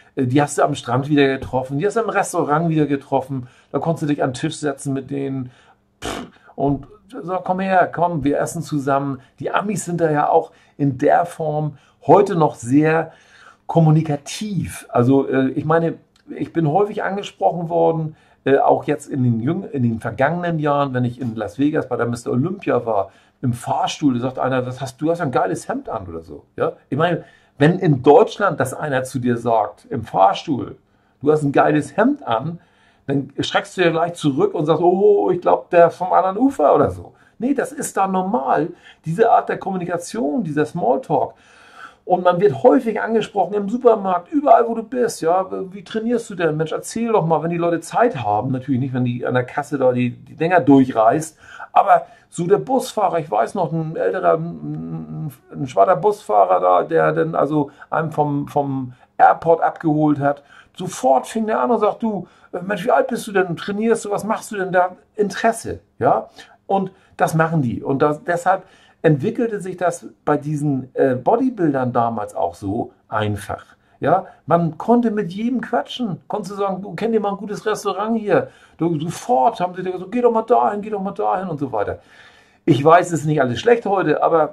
Die hast du am Strand wieder getroffen, die hast du im Restaurant wieder getroffen, da konntest du dich an den Tisch setzen mit denen und so, komm her, komm, wir essen zusammen. Die Amis sind da ja auch in der Form heute noch sehr kommunikativ. Also ich meine, ich bin häufig angesprochen worden, auch jetzt in den vergangenen Jahren, wenn ich in Las Vegas bei der Mr. Olympia war, im Fahrstuhl, da sagt einer, du hast ein geiles Hemd an oder so. Ja? Ich meine, wenn in Deutschland das einer zu dir sagt, im Fahrstuhl, du hast ein geiles Hemd an, dann schreckst du ja gleich zurück und sagst, oh, ich glaube, der ist vom anderen Ufer oder so. Nee, das ist da normal. Diese Art der Kommunikation, dieser Smalltalk. Und man wird häufig angesprochen im Supermarkt, überall wo du bist. Ja, wie trainierst du denn? Mensch, erzähl doch mal, wenn die Leute Zeit haben. Natürlich nicht, wenn die an der Kasse da die Dinger durchreißt. Aber so der Busfahrer, ich weiß noch, ein älterer, ein schwarzer Busfahrer da, der dann also einem vom Airport abgeholt hat. Sofort fing der an und sagt, du, Mensch, wie alt bist du denn? Trainierst du? Was machst du denn da? Interesse. Ja, und das machen die. Und deshalb entwickelte sich das bei diesen Bodybuildern damals auch so einfach. Ja, man konnte mit jedem quatschen. Konntest du sagen, du kennst dir mal ein gutes Restaurant hier. Sofort haben sie dir gesagt, geh doch mal dahin und so weiter. Ich weiß, es ist nicht alles schlecht heute, aber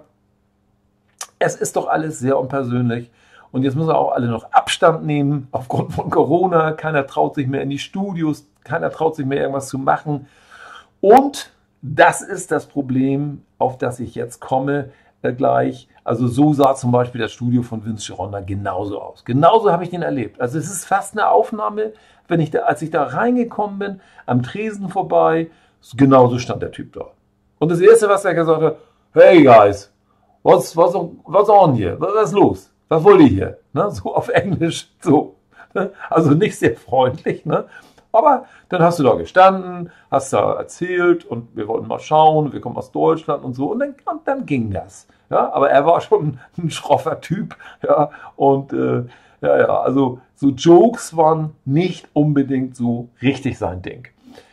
es ist doch alles sehr unpersönlich. Und jetzt müssen wir auch alle noch Abstand nehmen aufgrund von Corona. Keiner traut sich mehr in die Studios, keiner traut sich mehr irgendwas zu machen. Und das ist das Problem, auf das ich jetzt komme gleich. Also so sah zum Beispiel das Studio von Vince Gironda genauso aus. Genauso habe ich den erlebt. Also es ist fast eine Aufnahme, als ich da reingekommen bin, am Tresen vorbei, genauso stand der Typ da. Und das Erste, was er gesagt hat, hey guys, what's on hier? Was ist los? Was wollt ihr hier? Ne? So auf Englisch, so. Ne? Also nicht sehr freundlich, ne? Aber dann hast du da gestanden, hast da erzählt und wir wollten mal schauen, wir kommen aus Deutschland und so und dann ging das. Ja, aber er war schon ein schroffer Typ. Ja, und also so Jokes waren nicht unbedingt so richtig sein Ding.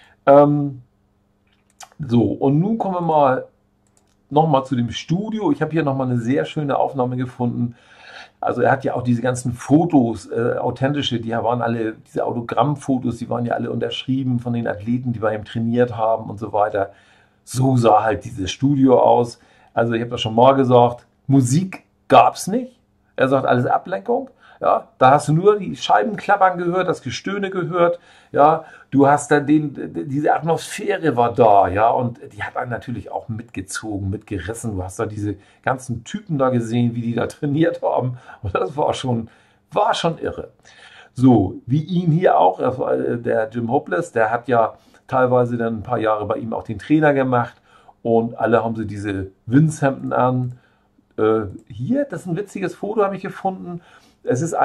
So, und nun kommen wir nochmal zu dem Studio. Ich habe hier nochmal eine sehr schöne Aufnahme gefunden. Also er hat ja auch diese ganzen Fotos, authentische, diese Autogrammfotos, die waren ja alle unterschrieben von den Athleten, die bei ihm trainiert haben und so weiter. So sah halt dieses Studio aus. Also ich habe das schon mal gesagt, Musik gab es nicht. Er sagt, alles Ablenkung. Ja, da hast du nur die Scheibenklappern gehört, das Gestöhne gehört. Ja, du hast dann diese Atmosphäre war da, ja, und die hat einen natürlich auch mitgezogen, mitgerissen. Du hast da diese ganzen Typen da gesehen, wie die da trainiert haben. Und das war schon irre. So, wie ihn hier auch, der Jim Hopeless, der hat ja teilweise dann ein paar Jahre bei ihm auch den Trainer gemacht. Und alle haben sie diese Vince-Hemden an. Hier, das ist ein witziges Foto, habe ich gefunden. Es ist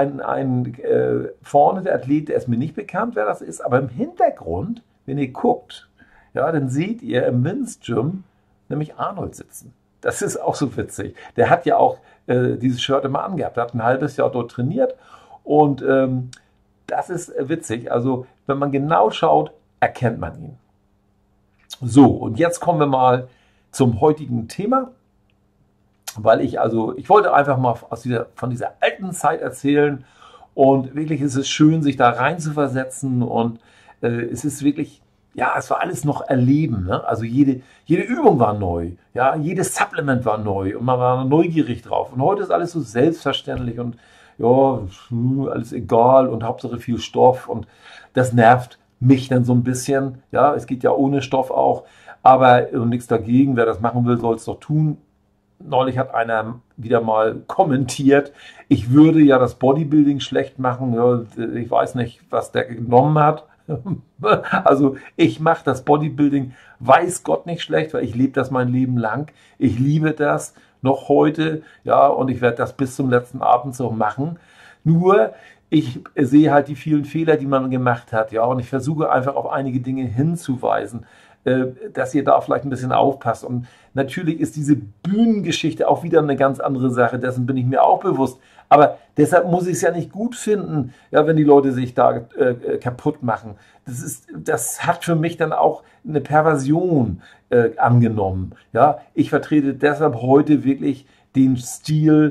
vorne der Athlet, der ist mir nicht bekannt, wer das ist, aber im Hintergrund, wenn ihr guckt, ja, dann seht ihr im Vince Gym nämlich Arnold sitzen. Das ist auch so witzig. Der hat ja auch dieses Shirt immer angehabt, der hat ein halbes Jahr dort trainiert und das ist witzig. Also wenn man genau schaut, erkennt man ihn. So, und jetzt kommen wir mal zum heutigen Thema. Weil ich wollte einfach mal von dieser alten Zeit erzählen und wirklich ist es schön, sich da rein zu versetzen und es ist wirklich, ja, es war alles noch erleben, ne? Also jede Übung war neu, ja, jedes Supplement war neu und man war neugierig drauf und heute ist alles so selbstverständlich und ja, alles egal und Hauptsache viel Stoff und das nervt mich dann so ein bisschen, ja, es geht ja ohne Stoff auch, aber nichts dagegen, wer das machen will, soll es doch tun. Neulich hat einer wieder mal kommentiert, ich würde ja das Bodybuilding schlecht machen. Ja, ich weiß nicht, was der genommen hat. Also ich mache das Bodybuilding, weiß Gott nicht schlecht, weil ich lebe das mein Leben lang. Ich liebe das noch heute, ja, und ich werde das bis zum letzten Atemzug machen. Nur ich sehe halt die vielen Fehler, die man gemacht hat, ja, und ich versuche einfach auf einige Dinge hinzuweisen, dass ihr da vielleicht ein bisschen aufpasst. Und natürlich ist diese Bühnengeschichte auch wieder eine ganz andere Sache, dessen bin ich mir auch bewusst. Aber deshalb muss ich es ja nicht gut finden, ja, wenn die Leute sich da kaputt machen. Das hat für mich dann auch eine Perversion angenommen. Ja, ich vertrete deshalb heute wirklich den Stil,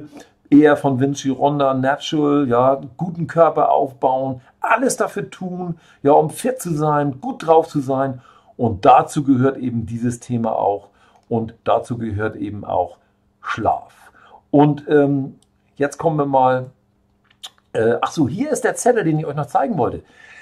eher von Vinci Ronda Natural, ja, guten Körper aufbauen, alles dafür tun, ja, um fit zu sein, gut drauf zu sein. Und dazu gehört eben dieses Thema auch. Und dazu gehört eben auch Schlaf. Und jetzt kommen wir mal. Ach so, hier ist der Zettel, den ich euch noch zeigen wollte.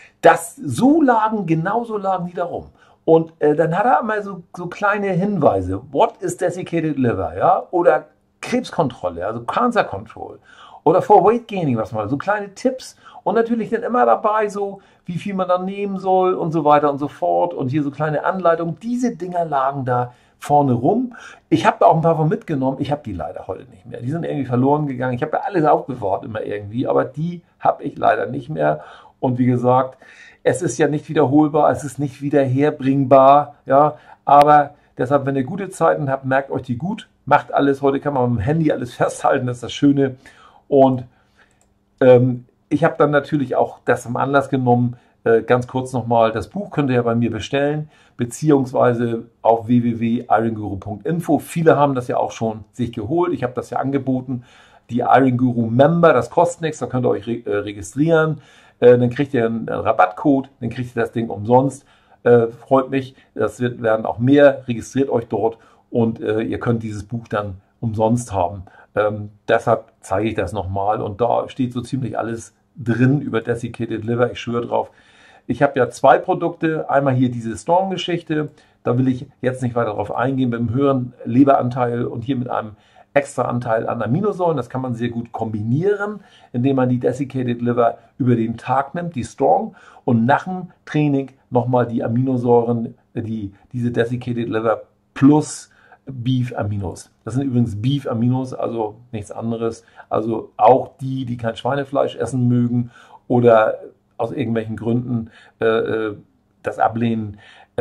Genauso lagen die da rum. Und dann hat er mal so kleine Hinweise. What is desiccated liver? Ja? Oder Krebskontrolle, also Cancer Control. Oder for Weight Gaining, was mal, so kleine Tipps. Und natürlich dann immer dabei so, wie viel man dann nehmen soll und so weiter und so fort. Und hier so kleine Anleitungen. Diese Dinger lagen da vorne rum. Ich habe da auch ein paar von mitgenommen. Ich habe die leider heute nicht mehr. Die sind irgendwie verloren gegangen. Ich habe ja alles aufbewahrt immer irgendwie, aber die habe ich leider nicht mehr. Und wie gesagt, es ist ja nicht wiederholbar, es ist nicht wiederherbringbar. Ja, aber deshalb, wenn ihr gute Zeiten habt, merkt euch die gut. Macht alles. Heute kann man mit dem Handy alles festhalten. Das ist das Schöne. Und ich habe dann natürlich auch das zum Anlass genommen, ganz kurz nochmal, das Buch könnt ihr ja bei mir bestellen, beziehungsweise auf www.ironguru.info. Viele haben das ja auch schon sich geholt. Ich habe das ja angeboten. Die Iron Guru Member, das kostet nichts, da könnt ihr euch registrieren. Dann kriegt ihr einen Rabattcode, dann kriegt ihr das Ding umsonst. Freut mich, werden auch mehr. Registriert euch dort und ihr könnt dieses Buch dann umsonst haben. Deshalb zeige ich das nochmal und da steht so ziemlich alles drin über Desiccated Liver, ich schwöre drauf. Ich habe ja zwei Produkte, einmal hier diese Storm-Geschichte, da will ich jetzt nicht weiter darauf eingehen, mit einem höheren Leberanteil und hier mit einem extra Anteil an Aminosäuren. Das kann man sehr gut kombinieren, indem man die Desiccated Liver über den Tag nimmt, die Strong, und nach dem Training nochmal die Aminosäuren, diese Desiccated Liver plus Beef Aminos. Das sind übrigens Beef Aminos, also nichts anderes. Also auch die kein Schweinefleisch essen mögen oder aus irgendwelchen Gründen das ablehnen,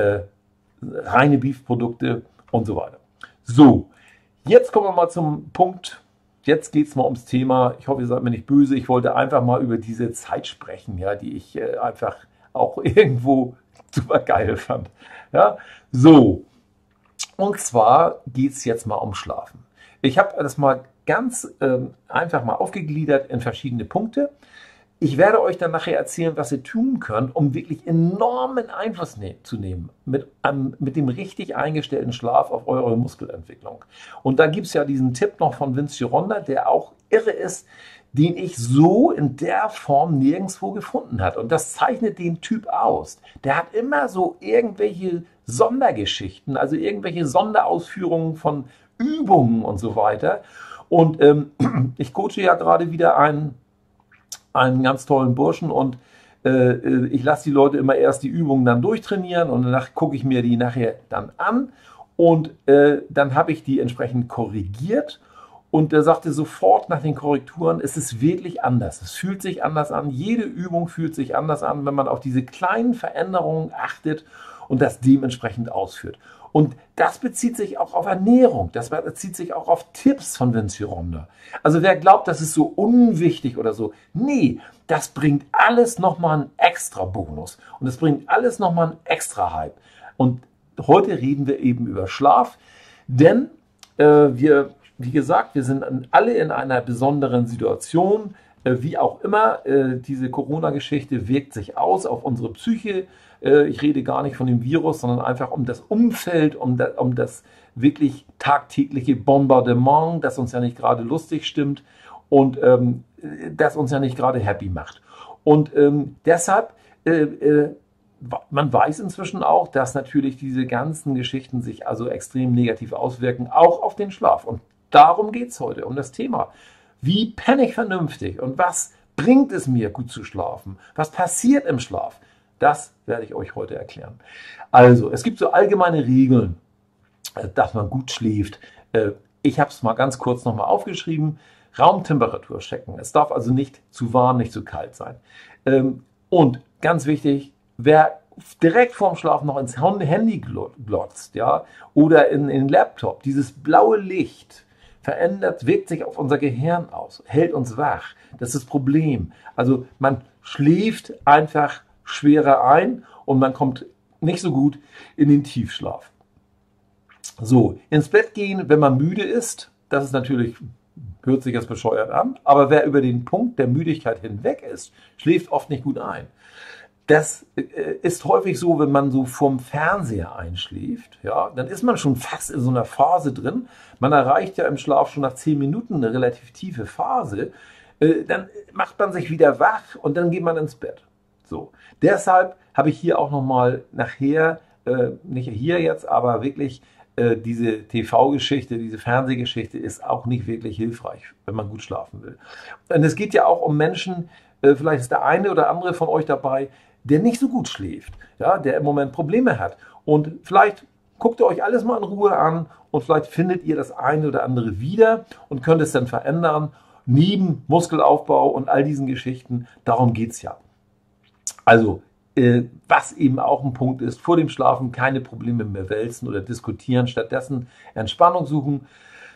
reine Beef-Produkte und so weiter. So, jetzt kommen wir mal zum Punkt. Jetzt geht es mal ums Thema. Ich hoffe, ihr seid mir nicht böse. Ich wollte einfach mal über diese Zeit sprechen, ja, die ich einfach auch irgendwo super geil fand. Ja, so. Und zwar geht es jetzt mal um Schlafen. Ich habe das mal ganz einfach mal aufgegliedert in verschiedene Punkte. Ich werde euch dann nachher erzählen, was ihr tun könnt, um wirklich enormen Einfluss zu nehmen mit dem richtig eingestellten Schlaf auf eure Muskelentwicklung. Und da gibt es ja diesen Tipp noch von Vinci Ronda, der auch irre ist, den ich so in der Form nirgendwo gefunden habe. Und das zeichnet den Typ aus. Der hat immer so irgendwelche Sondergeschichten, also irgendwelche Sonderausführungen von Übungen und so weiter. Und ich coache ja gerade wieder einen ganz tollen Burschen und ich lasse die Leute immer erst die Übungen dann durchtrainieren und danach gucke ich mir die nachher dann an und dann habe ich die entsprechend korrigiert und er sagte sofort nach den Korrekturen, es ist wirklich anders. Es fühlt sich anders an. Jede Übung fühlt sich anders an, wenn man auf diese kleinen Veränderungen achtet und das dementsprechend ausführt. Und das bezieht sich auch auf Ernährung, das bezieht sich auch auf Tipps von Vinci Ronda. Also wer glaubt, das ist so unwichtig oder so, nee, das bringt alles nochmal einen extra Bonus und es bringt alles nochmal einen extra Hype. Und heute reden wir eben über Schlaf, denn wie gesagt, wir sind alle in einer besonderen Situation, wie auch immer, diese Corona-Geschichte wirkt sich aus auf unsere Psyche. Ich rede gar nicht von dem Virus, sondern einfach um das Umfeld, um das wirklich tagtägliche Bombardement, das uns ja nicht gerade lustig stimmt und das uns ja nicht gerade happy macht. Und deshalb, man weiß inzwischen auch, dass natürlich diese ganzen Geschichten sich also extrem negativ auswirken, auch auf den Schlaf. Und darum geht es heute, um das Thema. Wie penne ich vernünftig und was bringt es mir, gut zu schlafen? Was passiert im Schlaf? Das werde ich euch heute erklären. Also, es gibt so allgemeine Regeln, dass man gut schläft. Ich habe es mal ganz kurz nochmal aufgeschrieben. Raumtemperatur checken. Es darf also nicht zu warm, nicht zu kalt sein. Und ganz wichtig, wer direkt vorm Schlafen noch ins Handy glotzt, ja, oder in den Laptop, dieses blaue Licht wirkt sich auf unser Gehirn aus, hält uns wach. Das ist das Problem. Also man schläft einfach schwerer ein und man kommt nicht so gut in den Tiefschlaf. So, ins Bett gehen, wenn man müde ist, das ist natürlich Hört sich jetzt bescheuert an, aber wer über den Punkt der Müdigkeit hinweg ist, schläft oft nicht gut ein. Das ist häufig so, wenn man so vorm Fernseher einschläft, ja, dann ist man schon fast in so einer Phase drin. Man erreicht ja im Schlaf schon nach 10 Minuten eine relativ tiefe Phase. Dann macht man sich wieder wach und dann geht man ins Bett. So. Deshalb habe ich hier auch nochmal nachher, nicht hier jetzt, aber wirklich diese TV-Geschichte, diese Fernsehgeschichte ist auch nicht wirklich hilfreich, wenn man gut schlafen will. Und es geht ja auch um Menschen, vielleicht ist der eine oder andere von euch dabei, der nicht so gut schläft, ja, der im Moment Probleme hat. Und vielleicht guckt ihr euch alles mal in Ruhe an und vielleicht findet ihr das eine oder andere wieder und könnt es dann verändern. Neben Muskelaufbau und all diesen Geschichten, darum geht es ja. Also, was eben auch ein Punkt ist, vor dem Schlafen keine Probleme mehr wälzen oder diskutieren, stattdessen Entspannung suchen.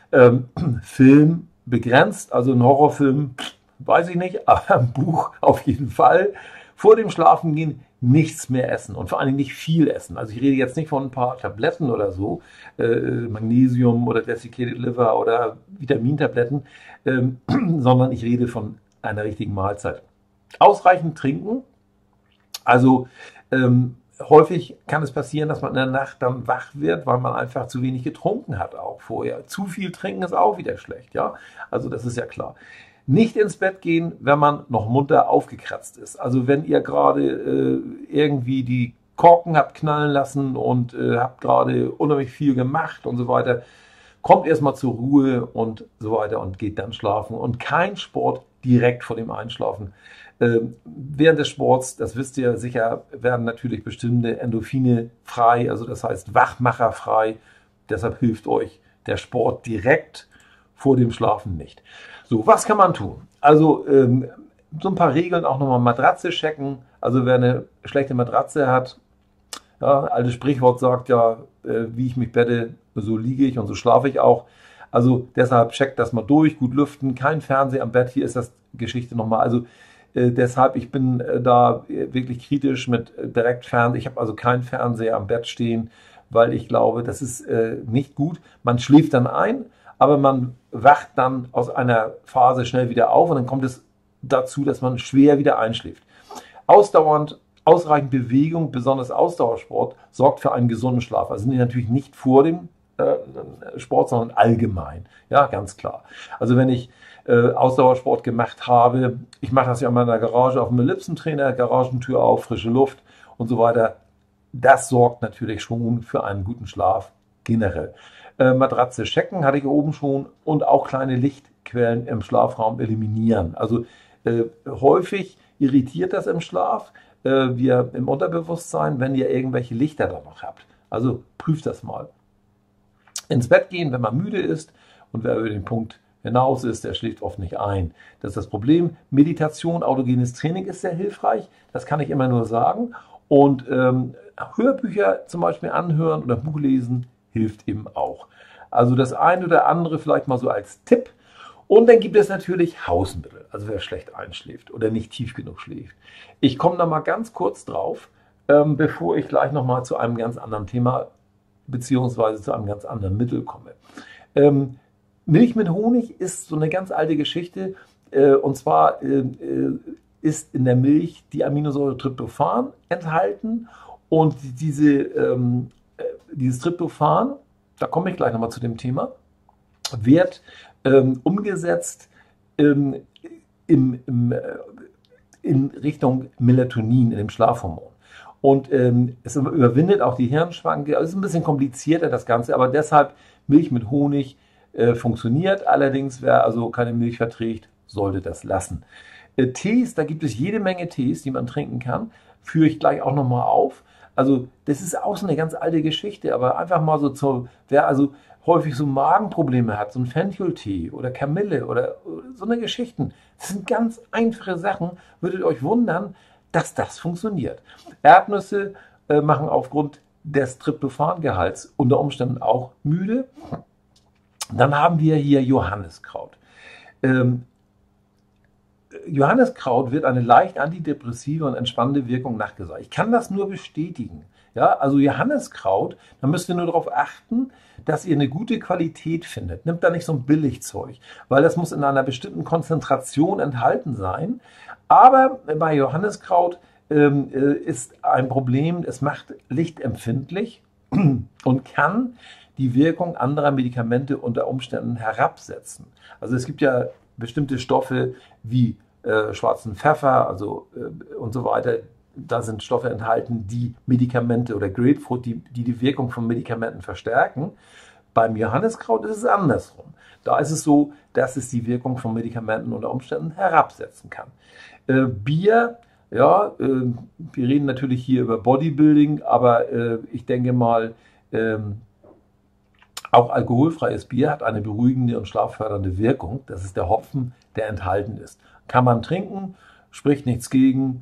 Film begrenzt, also ein Horrorfilm, weiß ich nicht, aber ein Buch auf jeden Fall. Vor dem Schlafengehen nichts mehr essen und vor allem nicht viel essen. Also ich rede jetzt nicht von ein paar Tabletten oder so, Magnesium oder Desiccated Liver oder Vitamintabletten, sondern ich rede von einer richtigen Mahlzeit. Ausreichend trinken. Also häufig kann es passieren, dass man in der Nacht dann wach wird, weil man einfach zu wenig getrunken hat auch vorher. Zu viel trinken ist auch wieder schlecht, ja. Also das ist ja klar. Nicht ins Bett gehen, wenn man noch munter aufgekratzt ist. Also wenn ihr gerade irgendwie die Korken habt knallen lassen und habt gerade unheimlich viel gemacht und so weiter, kommt erstmal zur Ruhe und so weiter und geht dann schlafen. Und kein Sport direkt vor dem Einschlafen. Während des Sports, das wisst ihr sicher, werden natürlich bestimmte Endorphine frei, also das heißt Wachmacher frei. Deshalb hilft euch der Sport direkt vor dem Schlafen nicht. So, was kann man tun? Also so ein paar Regeln, auch nochmal Matratze checken. Also wer eine schlechte Matratze hat, ja, altes Sprichwort sagt ja, wie ich mich bette, so liege ich und so schlafe ich auch. Also deshalb checkt das mal durch, gut lüften, kein Fernseher am Bett, hier ist das Geschichte nochmal. Also deshalb, ich bin da wirklich kritisch mit direkt Fernsehen. Ich habe also keinen Fernseher am Bett stehen, weil ich glaube, das ist nicht gut. Man schläft dann ein, aber man wacht dann aus einer Phase schnell wieder auf und dann kommt es dazu, dass man schwer wieder einschläft. Ausreichend Bewegung, besonders Ausdauersport, sorgt für einen gesunden Schlaf. Also natürlich nicht vor dem Sport, sondern allgemein. Ja, ganz klar. Also wenn ich Ausdauersport gemacht habe, ich mache das ja in meiner Garage auf dem Ellipsentrainer, Garagentür auf, frische Luft und so weiter. Das sorgt natürlich schon für einen guten Schlaf generell. Matratze checken, hatte ich oben schon, und auch kleine Lichtquellen im Schlafraum eliminieren. Also häufig irritiert das im Schlaf, wir im Unterbewusstsein, wenn ihr irgendwelche Lichter da noch habt. Also prüft das mal. Ins Bett gehen, wenn man müde ist, und wer über den Punkt hinaus ist, der schläft oft nicht ein. Das ist das Problem. Meditation, autogenes Training ist sehr hilfreich, das kann ich immer nur sagen. Und Hörbücher zum Beispiel anhören oder Buch lesen hilft eben auch. Also das eine oder andere vielleicht mal so als Tipp. Und dann gibt es natürlich Hausmittel, also wer schlecht einschläft oder nicht tief genug schläft. Ich komme da mal ganz kurz drauf, bevor ich gleich nochmal zu einem ganz anderen Thema beziehungsweise zu einem ganz anderen Mittel komme. Milch mit Honig ist so eine ganz alte Geschichte, und zwar ist in der Milch die Aminosäure Tryptophan enthalten, und dieses Tryptophan, da komme ich gleich nochmal zu dem Thema, wird umgesetzt in Richtung Melatonin, in dem Schlafhormon. Und es überwindet auch die Hirnschwanke. Also es ist ein bisschen komplizierter das Ganze, aber deshalb Milch mit Honig funktioniert. Allerdings, wer also keine Milch verträgt, sollte das lassen. Tees, da gibt es jede Menge Tees, die man trinken kann. Führe ich gleich auch nochmal auf. Also das ist auch so eine ganz alte Geschichte, aber einfach mal so wer also häufig so Magenprobleme hat, so ein Fencheltee oder Kamille oder so eine Geschichten. Das sind ganz einfache Sachen. Würdet ihr euch wundern, dass das funktioniert. Erdnüsse machen aufgrund des Tryptophangehalts unter Umständen auch müde. Dann haben wir hier Johanniskraut. Johanniskraut wird eine leicht antidepressive und entspannende Wirkung nachgesagt. Ich kann das nur bestätigen. Ja, also Johanniskraut, da müsst ihr nur darauf achten, dass ihr eine gute Qualität findet. Nimmt da nicht so ein Billigzeug, weil das muss in einer bestimmten Konzentration enthalten sein. Aber bei Johanniskraut ist ein Problem, es macht lichtempfindlich und kann die Wirkung anderer Medikamente unter Umständen herabsetzen. Also es gibt ja bestimmte Stoffe wie schwarzen Pfeffer, und so weiter. Da sind Stoffe enthalten, die Medikamente oder Grapefruit, die Wirkung von Medikamenten verstärken. Beim Johanniskraut ist es andersrum. Da ist es so, dass es die Wirkung von Medikamenten unter Umständen herabsetzen kann. Bier, ja, wir reden natürlich hier über Bodybuilding, aber ich denke mal, auch alkoholfreies Bier hat eine beruhigende und schlaffördernde Wirkung. Das ist der Hopfen, der enthalten ist. Kann man trinken, spricht nichts gegen.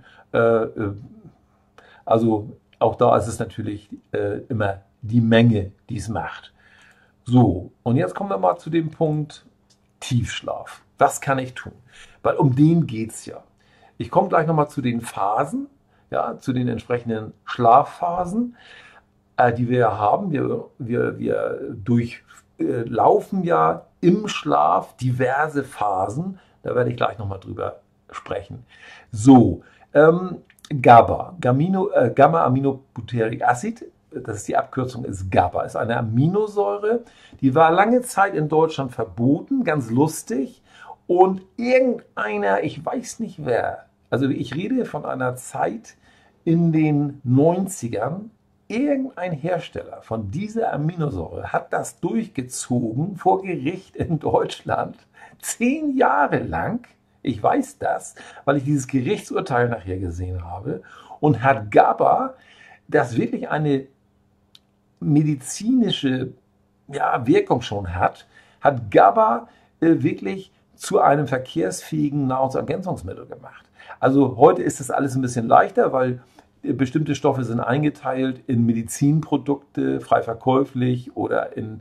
Also auch da ist es natürlich immer die Menge, die es macht. So, und jetzt kommen wir mal zu dem Punkt Tiefschlaf. Was kann ich tun? Weil um den geht es ja. Ich komme gleich nochmal zu den Phasen, ja, zu den entsprechenden Schlafphasen, die wir ja haben. Wir durchlaufen ja im Schlaf diverse Phasen. Da werde ich gleich nochmal drüber sprechen. So, GABA, Gamma-Aminobutyric Acid, das ist die Abkürzung, ist GABA, ist eine Aminosäure, die war lange Zeit in Deutschland verboten, ganz lustig. Und irgendeiner, ich weiß nicht wer, also ich rede von einer Zeit in den 90ern, irgendein Hersteller von dieser Aminosäure hat das durchgezogen vor Gericht in Deutschland 10 Jahre lang. Ich weiß das, weil ich dieses Gerichtsurteil nachher gesehen habe, und hat GABA, das wirklich eine medizinische Wirkung schon hat GABA wirklich zu einem verkehrsfähigen Nahrungsergänzungsmittel gemacht. Also heute ist das alles ein bisschen leichter, weil bestimmte Stoffe sind eingeteilt in Medizinprodukte, frei verkäuflich, oder in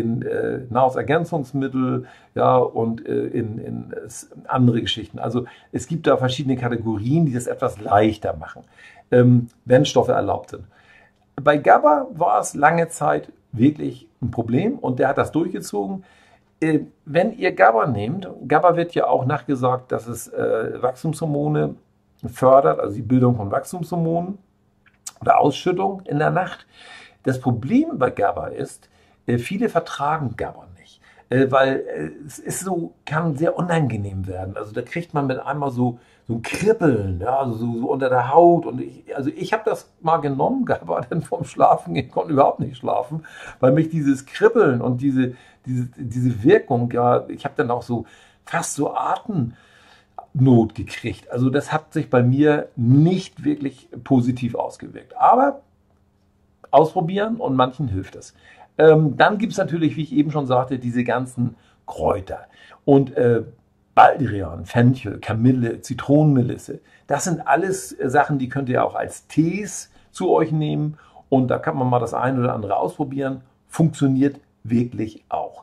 Nahrungsergänzungsmittel, ja, und in andere Geschichten. Also es gibt da verschiedene Kategorien, die das etwas leichter machen, wenn Stoffe erlaubt sind. Bei GABA war es lange Zeit wirklich ein Problem, und der hat das durchgezogen. Wenn ihr GABA nehmt, GABA wird ja auch nachgesagt, dass es Wachstumshormone fördert, also die Bildung von Wachstumshormonen oder Ausschüttung in der Nacht. Das Problem bei GABA ist, viele vertragen GABA nicht, weil es ist so, kann sehr unangenehm werden. Also da kriegt man mit einmal so ein Kribbeln, ja, so unter der Haut. Und ich habe das mal genommen, GABA, dann vorm Schlafen, ich konnte überhaupt nicht schlafen, weil mich dieses Kribbeln und diese Wirkung, ja, ich habe dann auch so fast so Atemnot gekriegt. Also das hat sich bei mir nicht wirklich positiv ausgewirkt. Aber ausprobieren, und manchen hilft es. Dann gibt es natürlich, wie ich eben schon sagte, diese ganzen Kräuter. Und Baldrian, Fenchel, Kamille, Zitronenmelisse, das sind alles Sachen, die könnt ihr auch als Tees zu euch nehmen. Und da kann man mal das eine oder andere ausprobieren. Funktioniert wirklich auch.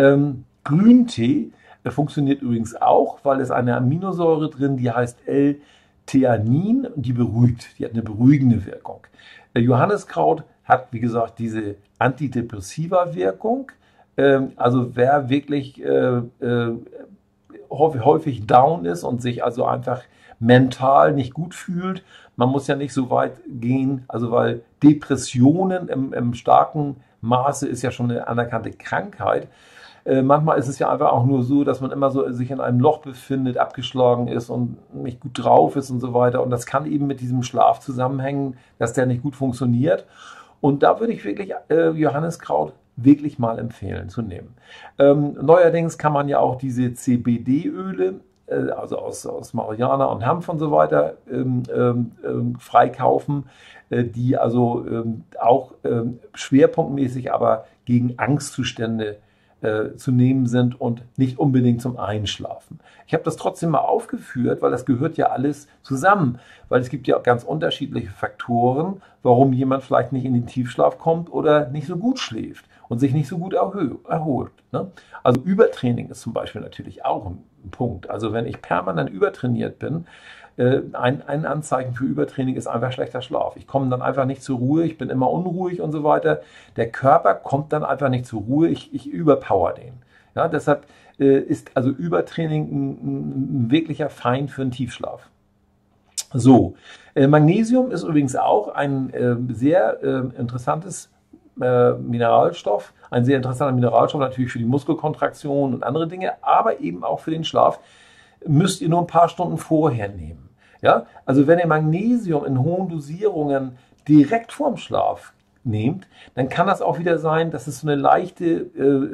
Grüntee funktioniert übrigens auch, weil es eine Aminosäure drin, die heißt L-Theanin, die beruhigt. Die hat eine beruhigende Wirkung. Johanniskraut hat, wie gesagt, diese antidepressiva Wirkung. Also wer wirklich häufig down ist und sich also einfach mental nicht gut fühlt, man muss ja nicht so weit gehen, also weil Depressionen im starken Maße ist ja schon eine anerkannte Krankheit. Manchmal ist es ja einfach auch nur so, dass man immer so sich in einem Loch befindet, abgeschlagen ist und nicht gut drauf ist und so weiter. Und das kann eben mit diesem Schlaf zusammenhängen, dass der nicht gut funktioniert. Und da würde ich wirklich Johanniskraut wirklich mal empfehlen zu nehmen. Neuerdings kann man ja auch diese CBD-Öle, also aus Marihuana und Hanf und so weiter, freikaufen, die also auch schwerpunktmäßig aber gegen Angstzustände zu nehmen sind und nicht unbedingt zum Einschlafen. Ich habe das trotzdem mal aufgeführt, weil das gehört ja alles zusammen, weil es gibt ja ganz unterschiedliche Faktoren, warum jemand vielleicht nicht in den Tiefschlaf kommt oder nicht so gut schläft und sich nicht so gut erholt. Ne? Also Übertraining ist zum Beispiel natürlich auch ein Punkt. Also wenn ich permanent übertrainiert bin, ein Anzeichen für Übertraining ist einfach schlechter Schlaf. Ich komme dann einfach nicht zur Ruhe, ich bin immer unruhig und so weiter. Der Körper kommt dann einfach nicht zur Ruhe, ich überpower den. Ja, deshalb ist also Übertraining ein wirklicher Feind für einen Tiefschlaf. So, Magnesium ist übrigens auch ein sehr interessantes Mineralstoff, ein sehr interessanter Mineralstoff natürlich für die Muskelkontraktion und andere Dinge, aber eben auch für den Schlaf. Müsst ihr nur ein paar Stunden vorher nehmen. Ja? Also wenn ihr Magnesium in hohen Dosierungen direkt vorm Schlaf nehmt, dann kann das auch wieder sein, dass es so eine leichte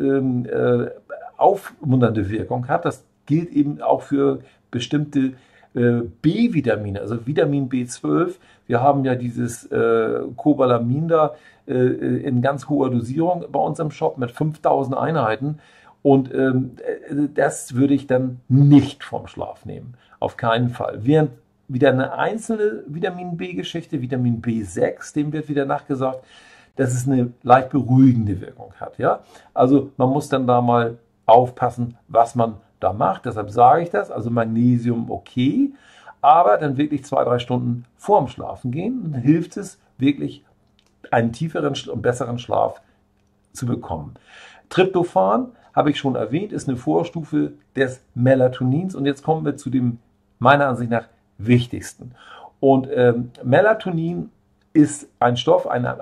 aufmunternde Wirkung hat. Das gilt eben auch für bestimmte B-Vitamine, also Vitamin B12. Wir haben ja dieses Cobalamin da in ganz hoher Dosierung bei uns im Shop mit 5000 Einheiten. Und das würde ich dann nicht vom Schlaf nehmen. Auf keinen Fall. Während wieder eine einzelne Vitamin B-Geschichte, Vitamin B6, dem wird wieder nachgesagt, dass es eine leicht beruhigende Wirkung hat. Ja? Also man muss dann da mal aufpassen, was man da macht. Deshalb sage ich das. Also Magnesium okay, aber dann wirklich 2-3 Stunden vorm Schlafen gehen. Dann hilft es wirklich, einen tieferen und besseren Schlaf zu bekommen. Tryptophan, habe ich schon erwähnt, ist eine Vorstufe des Melatonins. Und jetzt kommen wir zu dem, meiner Ansicht nach, wichtigsten. Und Melatonin ist ein Stoff, eine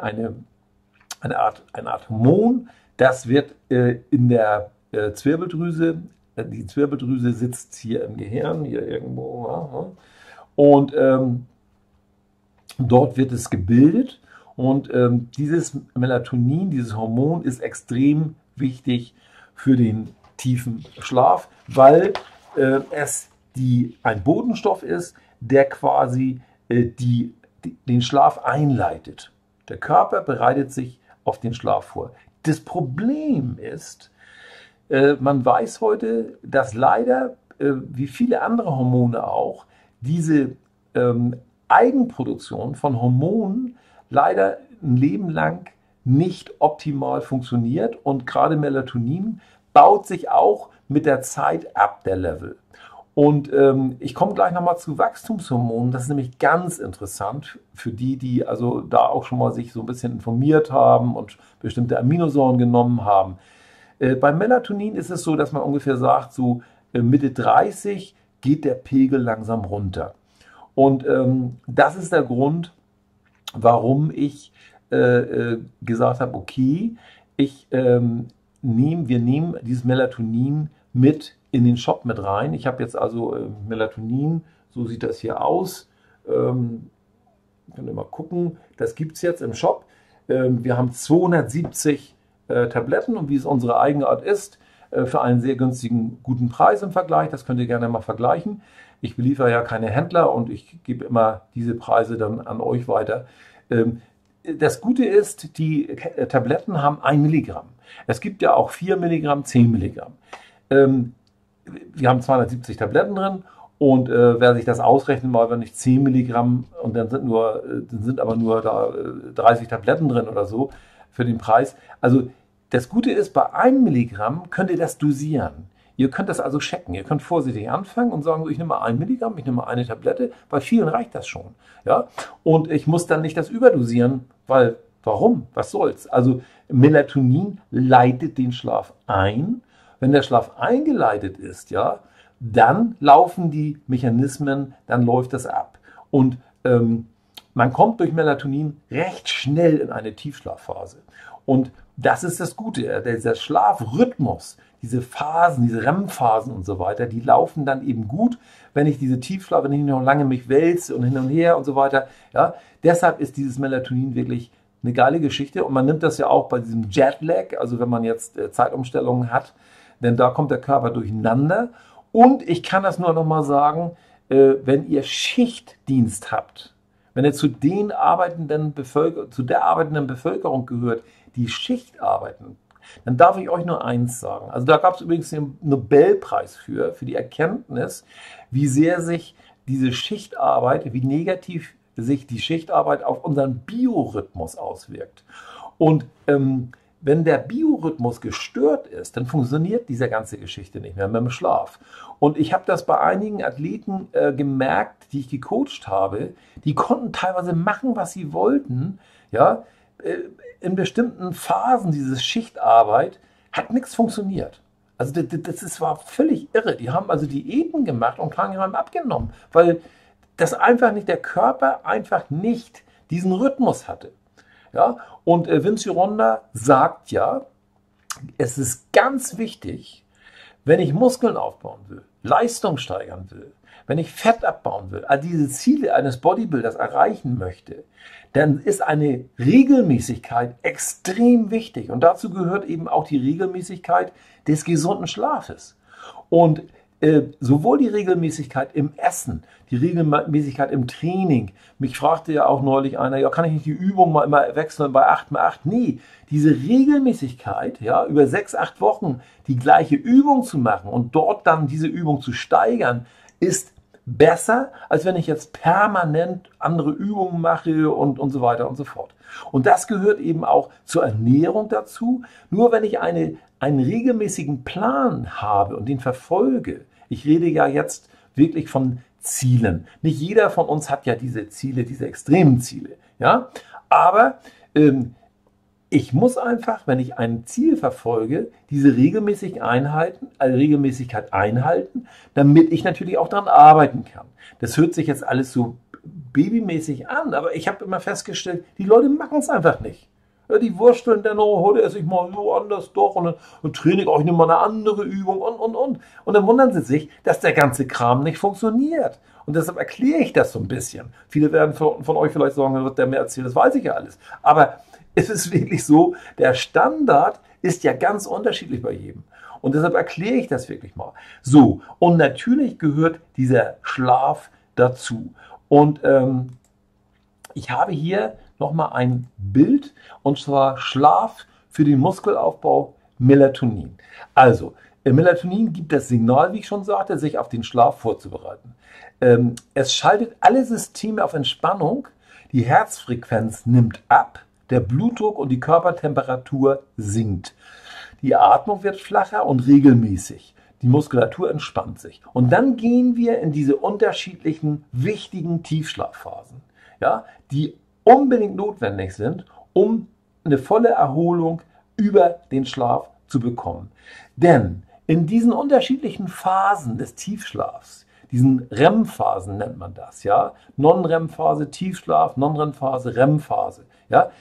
Art Hormon, das wird in der Zwirbeldrüse, die Zwirbeldrüse sitzt hier im Gehirn, hier irgendwo, ja, und dort wird es gebildet. Und dieses Melatonin, dieses Hormon ist extrem wichtig für den tiefen Schlaf, weil es ein Botenstoff ist, der quasi den Schlaf einleitet. Der Körper bereitet sich auf den Schlaf vor. Das Problem ist, man weiß heute, dass leider, wie viele andere Hormone auch, diese Eigenproduktion von Hormonen leider ein Leben lang nicht optimal funktioniert und gerade Melatonin baut sich auch mit der Zeit ab, der Level. Und ich komme gleich nochmal zu Wachstumshormonen. Das ist nämlich ganz interessant für die, die also da auch schon mal sich so ein bisschen informiert haben und bestimmte Aminosäuren genommen haben. Beim Melatonin ist es so, dass man ungefähr sagt, so Mitte 30 geht der Pegel langsam runter. Und das ist der Grund, warum ich gesagt habe, okay, wir nehmen dieses Melatonin mit in den Shop mit rein. Ich habe jetzt also Melatonin, so sieht das hier aus. Könnt ihr mal gucken, das gibt es jetzt im Shop. Wir haben 270 Tabletten und wie es unsere Eigenart ist, für einen sehr günstigen, guten Preis im Vergleich. Das könnt ihr gerne mal vergleichen. Ich beliefere ja keine Händler und ich gebe immer diese Preise dann an euch weiter. Das Gute ist, die Tabletten haben 1 Milligramm. Es gibt ja auch 4 Milligramm, 10 Milligramm. Wir haben 270 Tabletten drin und wer sich das ausrechnet, mal wenn ich 10 Milligramm und dann sind aber nur da 30 Tabletten drin oder so für den Preis. Also das Gute ist, bei 1 Milligramm könnt ihr das dosieren. Ihr könnt das also checken. Ihr könnt vorsichtig anfangen und sagen, ich nehme mal 1 Milligramm, ich nehme mal eine Tablette. Bei vielen reicht das schon. Ja? Und ich muss dann nicht das überdosieren, weil, warum? Was soll's? Also Melatonin leitet den Schlaf ein. Wenn der Schlaf eingeleitet ist, ja, dann laufen die Mechanismen, dann läuft das ab. Und man kommt durch Melatonin recht schnell in eine Tiefschlafphase. Und das ist das Gute. Dieser Schlafrhythmus, diese Phasen, diese REM-Phasen und so weiter, die laufen dann eben gut, wenn ich diese Tiefschlaf, wenn ich noch lange mich wälze und hin und her und so weiter. Ja, deshalb ist dieses Melatonin wirklich eine geile Geschichte. Und man nimmt das ja auch bei diesem Jetlag, also wenn man jetzt Zeitumstellungen hat, denn da kommt der Körper durcheinander. Und ich kann das nur noch mal sagen, wenn ihr Schichtdienst habt, wenn ihr zu der arbeitenden Bevölkerung gehört, die Schicht arbeiten, dann darf ich euch nur eins sagen. Also da gab es übrigens den Nobelpreis für die Erkenntnis, wie sehr sich diese Schichtarbeit, wie negativ sich die Schichtarbeit auf unseren Biorhythmus auswirkt. Und wenn der Biorhythmus gestört ist, dann funktioniert diese ganze Geschichte nicht mehr mit dem Schlaf. Und ich habe das bei einigen Athleten gemerkt, die ich gecoacht habe, die konnten teilweise machen, was sie wollten. Ja, in bestimmten Phasen dieser Schichtarbeit hat nichts funktioniert. Also war völlig irre. Die haben also Diäten gemacht und haben abgenommen, weil das einfach nicht, der Körper einfach nicht diesen Rhythmus hatte. Ja? Und Vince Gironda sagt ja, es ist ganz wichtig, wenn ich Muskeln aufbauen will, Leistung steigern will, wenn ich Fett abbauen will, all diese Ziele eines Bodybuilders erreichen möchte, dann ist eine Regelmäßigkeit extrem wichtig. Und dazu gehört eben auch die Regelmäßigkeit des gesunden Schlafes. Und sowohl die Regelmäßigkeit im Essen, die Regelmäßigkeit im Training. Mich fragte ja auch neulich einer, ja, kann ich nicht die Übung mal immer wechseln bei 8x8? Nee, diese Regelmäßigkeit, ja, über 6, 8 Wochen die gleiche Übung zu machen und dort dann diese Übung zu steigern, ist besser, als wenn ich jetzt permanent andere Übungen mache und so weiter und so fort. Und das gehört eben auch zur Ernährung dazu. Nur wenn ich einen regelmäßigen Plan habe und den verfolge, ich rede ja jetzt wirklich von Zielen. Nicht jeder von uns hat ja diese Ziele, diese extremen Ziele. Ja? Aber ich muss einfach, wenn ich ein Ziel verfolge, diese Regelmäßigkeit einhalten, damit ich natürlich auch daran arbeiten kann. Das hört sich jetzt alles so babymäßig an, aber ich habe immer festgestellt, die Leute machen es einfach nicht. Ja, die wursteln dann, oh, heute esse ich mal so anders doch und dann trainiere ich auch, ich nehme mal eine andere Übung und. Und dann wundern sie sich, dass der ganze Kram nicht funktioniert. Und deshalb erkläre ich das so ein bisschen. Viele werden von euch vielleicht sagen, wird der mir erzählen, das weiß ich ja alles. Aber es ist wirklich so, der Standard ist ja ganz unterschiedlich bei jedem. Und deshalb erkläre ich das wirklich mal. So, und natürlich gehört dieser Schlaf dazu. Und ich habe hier nochmal ein Bild, und zwar Schlaf für den Muskelaufbau, Melatonin. Also, Melatonin gibt das Signal, wie ich schon sagte, sich auf den Schlaf vorzubereiten. Es schaltet alle Systeme auf Entspannung, die Herzfrequenz nimmt ab, der Blutdruck und die Körpertemperatur sinkt. Die Atmung wird flacher und regelmäßig. Die Muskulatur entspannt sich. Und dann gehen wir in diese unterschiedlichen wichtigen Tiefschlafphasen, ja, die unbedingt notwendig sind, um eine volle Erholung über den Schlaf zu bekommen. Denn in diesen unterschiedlichen Phasen des Tiefschlafs, diesen REM-Phasen nennt man das, ja, Non-REM-Phase, Tiefschlaf, Non-REM-Phase, REM-Phase, ja,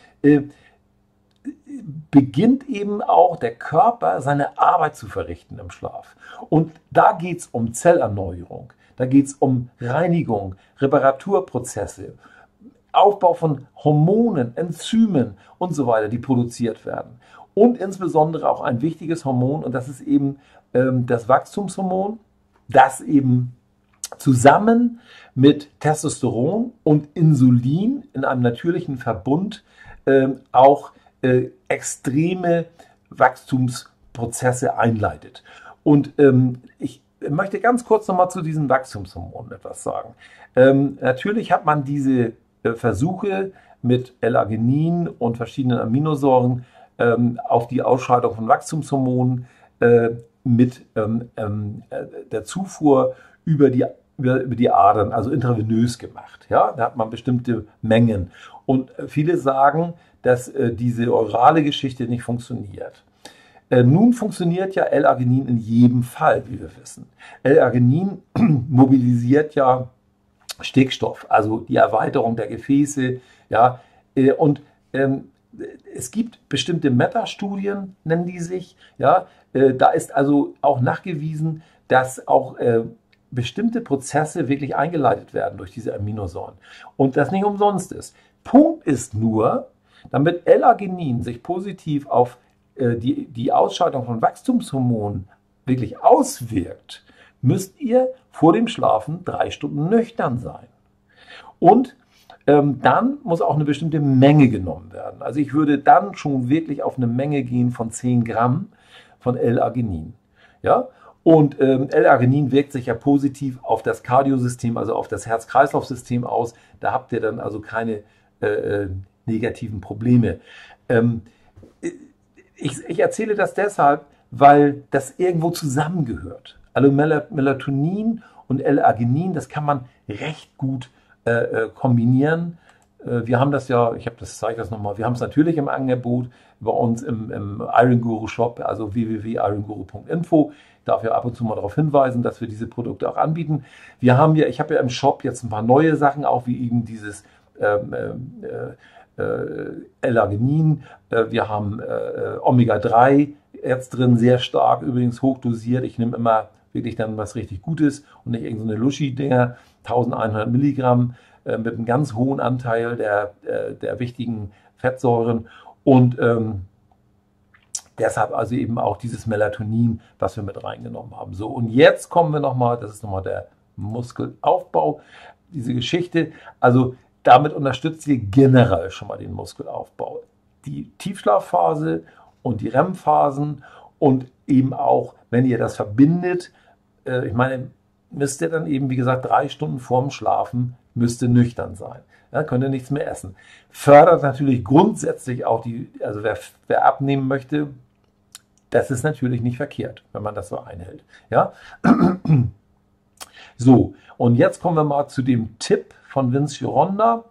beginnt eben auch der Körper seine Arbeit zu verrichten im Schlaf. Und da geht es um Zellerneuerung, da geht es um Reinigung, Reparaturprozesse, Aufbau von Hormonen, Enzymen und so weiter, die produziert werden. Und insbesondere auch ein wichtiges Hormon, und das ist eben das Wachstumshormon, das eben zusammen mit Testosteron und Insulin in einem natürlichen Verbund auch extreme Wachstumsprozesse einleitet. Und ich möchte ganz kurz nochmal zu diesen Wachstumshormonen etwas sagen. Natürlich hat man diese Versuche mit L-Arginin und verschiedenen Aminosäuren auf die Ausscheidung von Wachstumshormonen mit der Zufuhr über die Adern, also intravenös gemacht. Ja? Da hat man bestimmte Mengen. Und viele sagen, dass diese orale Geschichte nicht funktioniert. Nun funktioniert ja L-Arginin in jedem Fall, wie wir wissen. L-Arginin mobilisiert ja Stickstoff, also die Erweiterung der Gefäße. Ja, und es gibt bestimmte Metastudien, nennen die sich. Ja, da ist also auch nachgewiesen, dass auch bestimmte Prozesse wirklich eingeleitet werden durch diese Aminosäuren. Und das nicht umsonst ist. Punkt ist nur, damit L-Arginin sich positiv auf die Ausscheidung von Wachstumshormonen wirklich auswirkt, müsst ihr vor dem Schlafen 3 Stunden nüchtern sein. Und dann muss auch eine bestimmte Menge genommen werden. Also ich würde dann schon wirklich auf eine Menge gehen von 10 Gramm von L-Arginin. Ja? Und L-Arginin wirkt sich ja positiv auf das Kardiosystem, also auf das Herz-Kreislauf-System aus. Da habt ihr dann also keine negativen Probleme. Ich erzähle das deshalb, weil das irgendwo zusammengehört. Also Melatonin und L-Arginin, das kann man recht gut kombinieren. Wir haben das ja, zeige das nochmal, wir haben es natürlich im Angebot bei uns im Iron Guru Shop, also www.ironguru.info. Ich darf ja ab und zu mal darauf hinweisen, dass wir diese Produkte auch anbieten. Ich habe ja im Shop jetzt ein paar neue Sachen, auch wie eben dieses L-Arginin. Wir haben Omega-3 jetzt drin, sehr stark, übrigens hochdosiert. Ich nehme immer wirklich dann was richtig Gutes und nicht irgendeine Luschi-Dinger, 1100 Milligramm mit einem ganz hohen Anteil der wichtigen Fettsäuren und deshalb also eben auch dieses Melatonin, was wir mit reingenommen haben. So, und jetzt kommen wir nochmal, das ist nochmal der Muskelaufbau, diese Geschichte. Also damit unterstützt ihr generell schon mal den Muskelaufbau. Die Tiefschlafphase und die REM-Phasen und eben auch, wenn ihr das verbindet, ich meine, müsst ihr dann eben, wie gesagt, 3 Stunden vorm Schlafen, müsst ihr nüchtern sein. Ja, könnt ihr nichts mehr essen. Fördert natürlich grundsätzlich auch also wer abnehmen möchte, das ist natürlich nicht verkehrt, wenn man das so einhält. Ja? So, und jetzt kommen wir mal zu dem Tipp von Vince Gironda.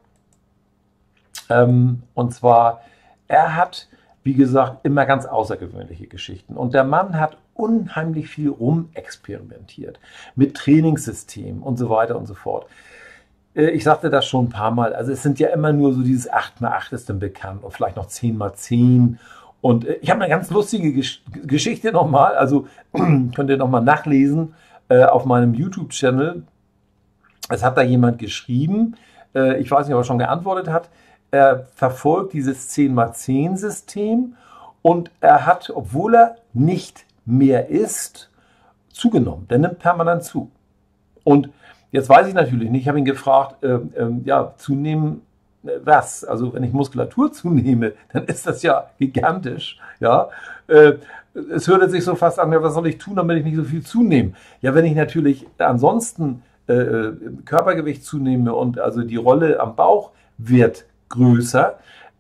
Und zwar, er hat, wie gesagt, immer ganz außergewöhnliche Geschichten. Und der Mann hat unheimlich viel rumexperimentiert mit Trainingssystemen und so weiter und so fort. Ich sagte das schon ein paar Mal, also es sind ja immer nur so dieses 8x8 ist dann bekannt und vielleicht noch 10x10. Und ich habe eine ganz lustige Geschichte nochmal, also könnt ihr nochmal nachlesen auf meinem YouTube-Channel. Es hat da jemand geschrieben, ich weiß nicht, ob er schon geantwortet hat, er verfolgt dieses 10x10-System und er hat, obwohl er nicht mehr isst, zugenommen. Der nimmt permanent zu. Und jetzt weiß ich natürlich nicht, ich habe ihn gefragt, ja, zunehmen was? Also wenn ich Muskulatur zunehme, dann ist das ja gigantisch. Ja? Es hört sich so fast an, ja, was soll ich tun, damit ich nicht so viel zunehme? Ja, wenn ich natürlich ansonsten Körpergewicht zunehme und also die Rolle am Bauch wird größer,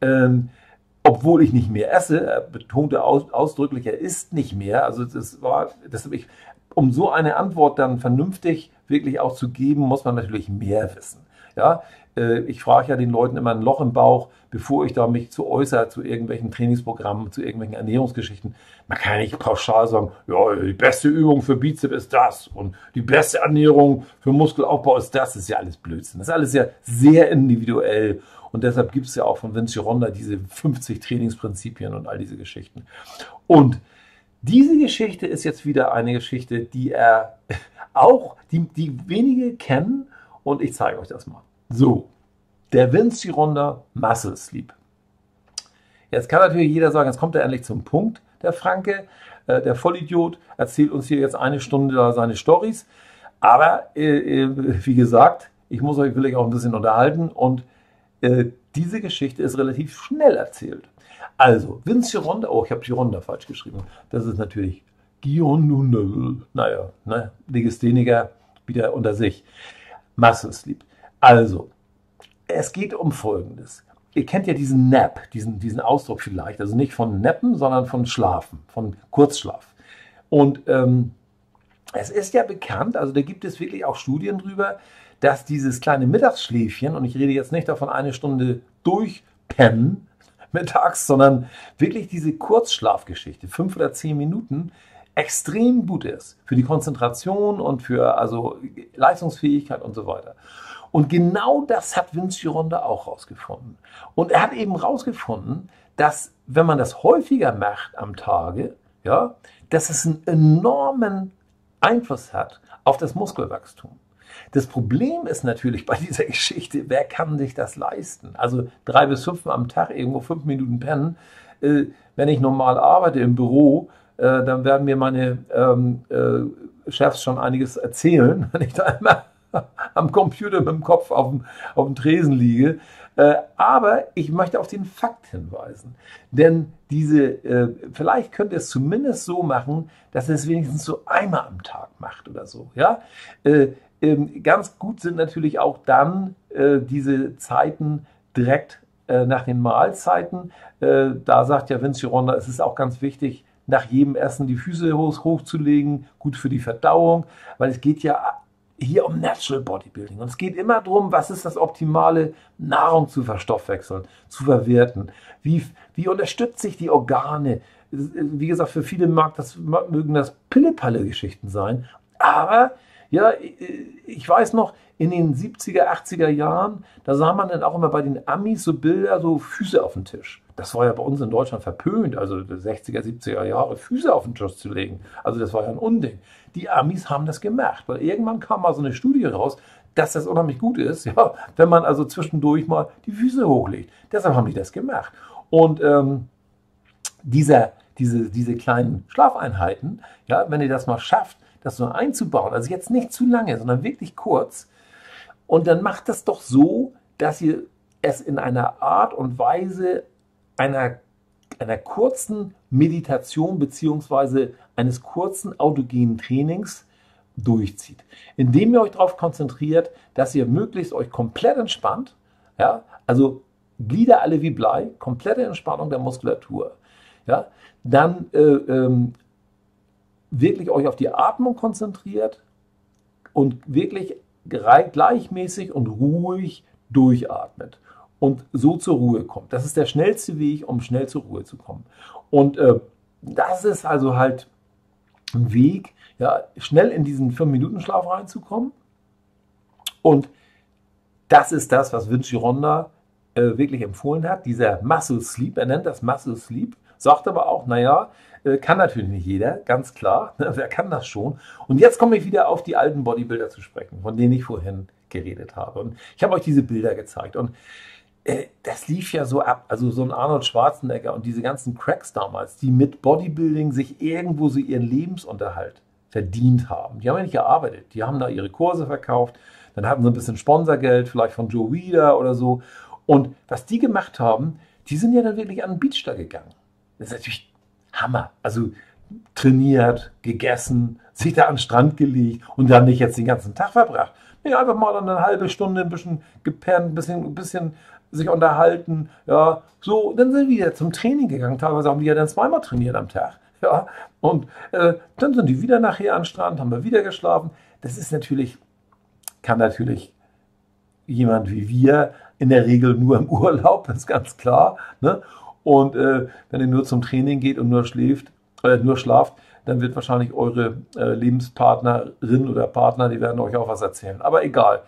obwohl ich nicht mehr esse, er betonte ausdrücklich, er isst nicht mehr. Also um so eine Antwort dann vernünftig wirklich auch zu geben, muss man natürlich mehr wissen. Ja, ich frage ja den Leuten immer ein Loch im Bauch, bevor ich da mich zu äußere zu irgendwelchen Trainingsprogrammen, zu irgendwelchen Ernährungsgeschichten. Man kann ja nicht pauschal sagen, ja, die beste Übung für Bizeps ist das und die beste Ernährung für Muskelaufbau ist das. Das ist ja alles Blödsinn. Das ist alles ja sehr individuell. Und deshalb gibt es ja auch von Vince Gironda diese 50 Trainingsprinzipien und all diese Geschichten. Und diese Geschichte ist jetzt wieder eine Geschichte, die er auch, die wenige kennen. Und ich zeige euch das mal. So, der Vince Gironda Muscle Sleep. Jetzt kann natürlich jeder sagen, jetzt kommt er endlich zum Punkt, der Franke, der Vollidiot, erzählt uns hier jetzt 1 Stunde da seine Storys. Aber wie gesagt, will euch auch ein bisschen unterhalten und diese Geschichte ist relativ schnell erzählt. Also, Vince Gironda, oh, ich habe Gironda falsch geschrieben. Das ist natürlich Gironda, naja, ne, Legastheniker wieder unter sich. Muscle Sleep. Also, es geht um Folgendes. Ihr kennt ja diesen Nap, diesen Ausdruck vielleicht. Also nicht von Nappen, sondern von Schlafen, von Kurzschlaf. Und es ist ja bekannt, also da gibt es wirklich auch Studien drüber, dass dieses kleine Mittagsschläfchen, und ich rede jetzt nicht davon 1 Stunde durchpennen mittags, sondern wirklich diese Kurzschlafgeschichte, 5 oder 10 Minuten, extrem gut ist für die Konzentration und für also Leistungsfähigkeit und so weiter. Und genau das hat Vince Gironda auch rausgefunden. Und er hat eben rausgefunden, dass wenn man das häufiger macht am Tage, ja, dass es einen enormen Einfluss hat auf das Muskelwachstum. Das Problem ist natürlich bei dieser Geschichte, wer kann sich das leisten? Also 3 bis 5 am Tag irgendwo 5 Minuten pennen. Wenn ich normal arbeite im Büro, dann werden mir meine Chefs schon einiges erzählen, wenn ich da immer am Computer mit dem Kopf auf dem Tresen liege. Aber ich möchte auf den Fakt hinweisen. Denn vielleicht könnt ihr es zumindest so machen, dass ihr es wenigstens so einmal am Tag macht oder so. Ja? Ganz gut sind natürlich auch dann diese Zeiten direkt nach den Mahlzeiten. Da sagt ja Vince Gironda, es ist auch ganz wichtig, nach jedem Essen die Füße hochzulegen, gut für die Verdauung, weil es geht ja hier um Natural Bodybuilding. Und es geht immer darum, was ist das optimale Nahrung zu verstoffwechseln, zu verwerten. Wie unterstütze ich die Organe? Wie gesagt, für viele mögen das Pille-Palle-Geschichten sein. Aber ja, ich weiß noch, in den 70er, 80er Jahren, da sah man dann auch immer bei den Amis so Bilder, so Füße auf den Tisch. Das war ja bei uns in Deutschland verpönt, also 60er, 70er Jahre, Füße auf den Tisch zu legen. Also das war ja ein Unding. Die Amis haben das gemacht, weil irgendwann kam mal so eine Studie raus, dass das unheimlich gut ist, ja, wenn man also zwischendurch mal die Füße hochlegt. Deshalb haben die das gemacht. Und diese kleinen Schlafeinheiten, ja, wenn ihr das mal schafft, das so einzubauen, also jetzt nicht zu lange, sondern wirklich kurz, und dann macht das doch so, dass ihr es in einer Art und Weise einer kurzen Meditation beziehungsweise eines kurzen autogenen Trainings durchzieht, indem ihr euch darauf konzentriert, dass ihr möglichst euch komplett entspannt, ja, also Glieder alle wie Blei, komplette Entspannung der Muskulatur, ja, dann wirklich euch auf die Atmung konzentriert und wirklich gleichmäßig und ruhig durchatmet und so zur Ruhe kommt. Das ist der schnellste Weg, um schnell zur Ruhe zu kommen. Und das ist also halt ein Weg, ja, schnell in diesen 5-Minuten-Schlaf reinzukommen. Und das ist das, was Vince Gironda wirklich empfohlen hat, dieser Muscle Sleep. Er nennt das Muscle Sleep, sagt aber auch, naja, kann natürlich nicht jeder, ganz klar. Wer kann das schon? Und jetzt komme ich wieder auf die alten Bodybuilder zu sprechen, von denen ich vorhin geredet habe. Und ich habe euch diese Bilder gezeigt. Und das lief ja so ab. Also so ein Arnold Schwarzenegger und diese ganzen Cracks damals, die mit Bodybuilding sich irgendwo so ihren Lebensunterhalt verdient haben. Die haben ja nicht gearbeitet. Die haben da ihre Kurse verkauft. Dann hatten sie ein bisschen Sponsorgeld, vielleicht von Joe Weider oder so. Und was die gemacht haben, die sind ja dann wirklich an den Beach da gegangen. Das ist natürlich Hammer. Also trainiert, gegessen, sich da an den Strand gelegt und dann nicht jetzt den ganzen Tag verbracht. Nee, einfach mal dann eine halbe Stunde ein bisschen gepennt, ein bisschen sich unterhalten. Ja, so, dann sind wir wieder zum Training gegangen. Teilweise haben die ja dann zweimal trainiert am Tag. Ja, und dann sind die wieder nachher an den Strand, haben wir wieder geschlafen. Das ist natürlich, kann natürlich jemand wie wir in der Regel nur im Urlaub, das ist ganz klar. Ne? Und wenn ihr nur zum Training geht und nur schlaft, dann wird wahrscheinlich eure Lebenspartnerin oder Partner, die werden euch auch was erzählen. Aber egal.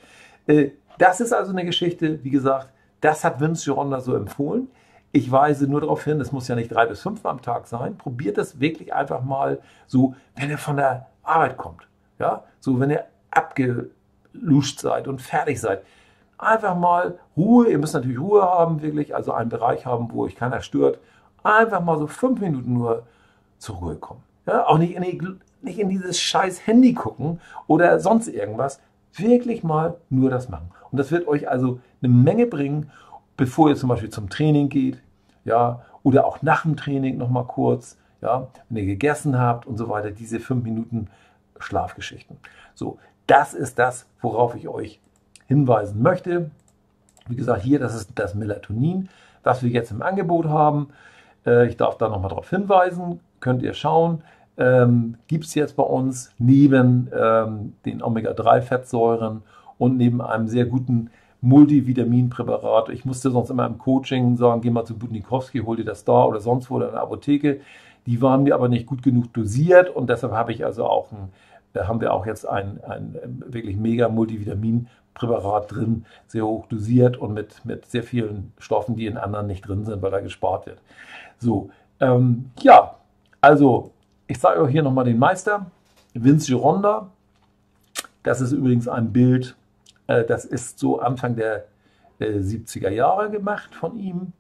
Das ist also eine Geschichte, wie gesagt, das hat Vince Gironda so empfohlen. Ich weise nur darauf hin, es muss ja nicht 3 bis 5 Mal am Tag sein. Probiert es wirklich einfach mal so, wenn ihr von der Arbeit kommt. Ja? So, wenn ihr abgeluscht seid und fertig seid. Einfach mal Ruhe, ihr müsst natürlich Ruhe haben, wirklich, also einen Bereich haben, wo euch keiner stört. Einfach mal so 5 Minuten nur zur Ruhe kommen. Ja? Auch nicht in dieses scheiß Handy gucken oder sonst irgendwas. Wirklich mal nur das machen. Und das wird euch also eine Menge bringen, bevor ihr zum Beispiel zum Training geht, ja, oder auch nach dem Training nochmal kurz, ja, wenn ihr gegessen habt und so weiter, diese 5 Minuten Schlafgeschichten. So, das ist das, worauf ich euch hinweisen möchte. Wie gesagt, hier, das ist das Melatonin, was wir jetzt im Angebot haben. Ich darf da nochmal darauf hinweisen, könnt ihr schauen. Gibt es jetzt bei uns neben den Omega-3-Fettsäuren und neben einem sehr guten Multivitaminpräparat. Ich musste sonst immer im Coaching sagen, geh mal zu Budnikowski, hol dir das da oder sonst wo in der Apotheke. Die waren mir aber nicht gut genug dosiert und deshalb habe ich also auch haben wir auch jetzt ein wirklich mega Multivitaminpräparat drin, sehr hoch dosiert und mit sehr vielen Stoffen, die in anderen nicht drin sind, weil da gespart wird. So, ja, also ich zeige euch hier nochmal den Meister, Vince Gironda. Das ist übrigens ein Bild, das ist so Anfang der 70er Jahre gemacht von ihm.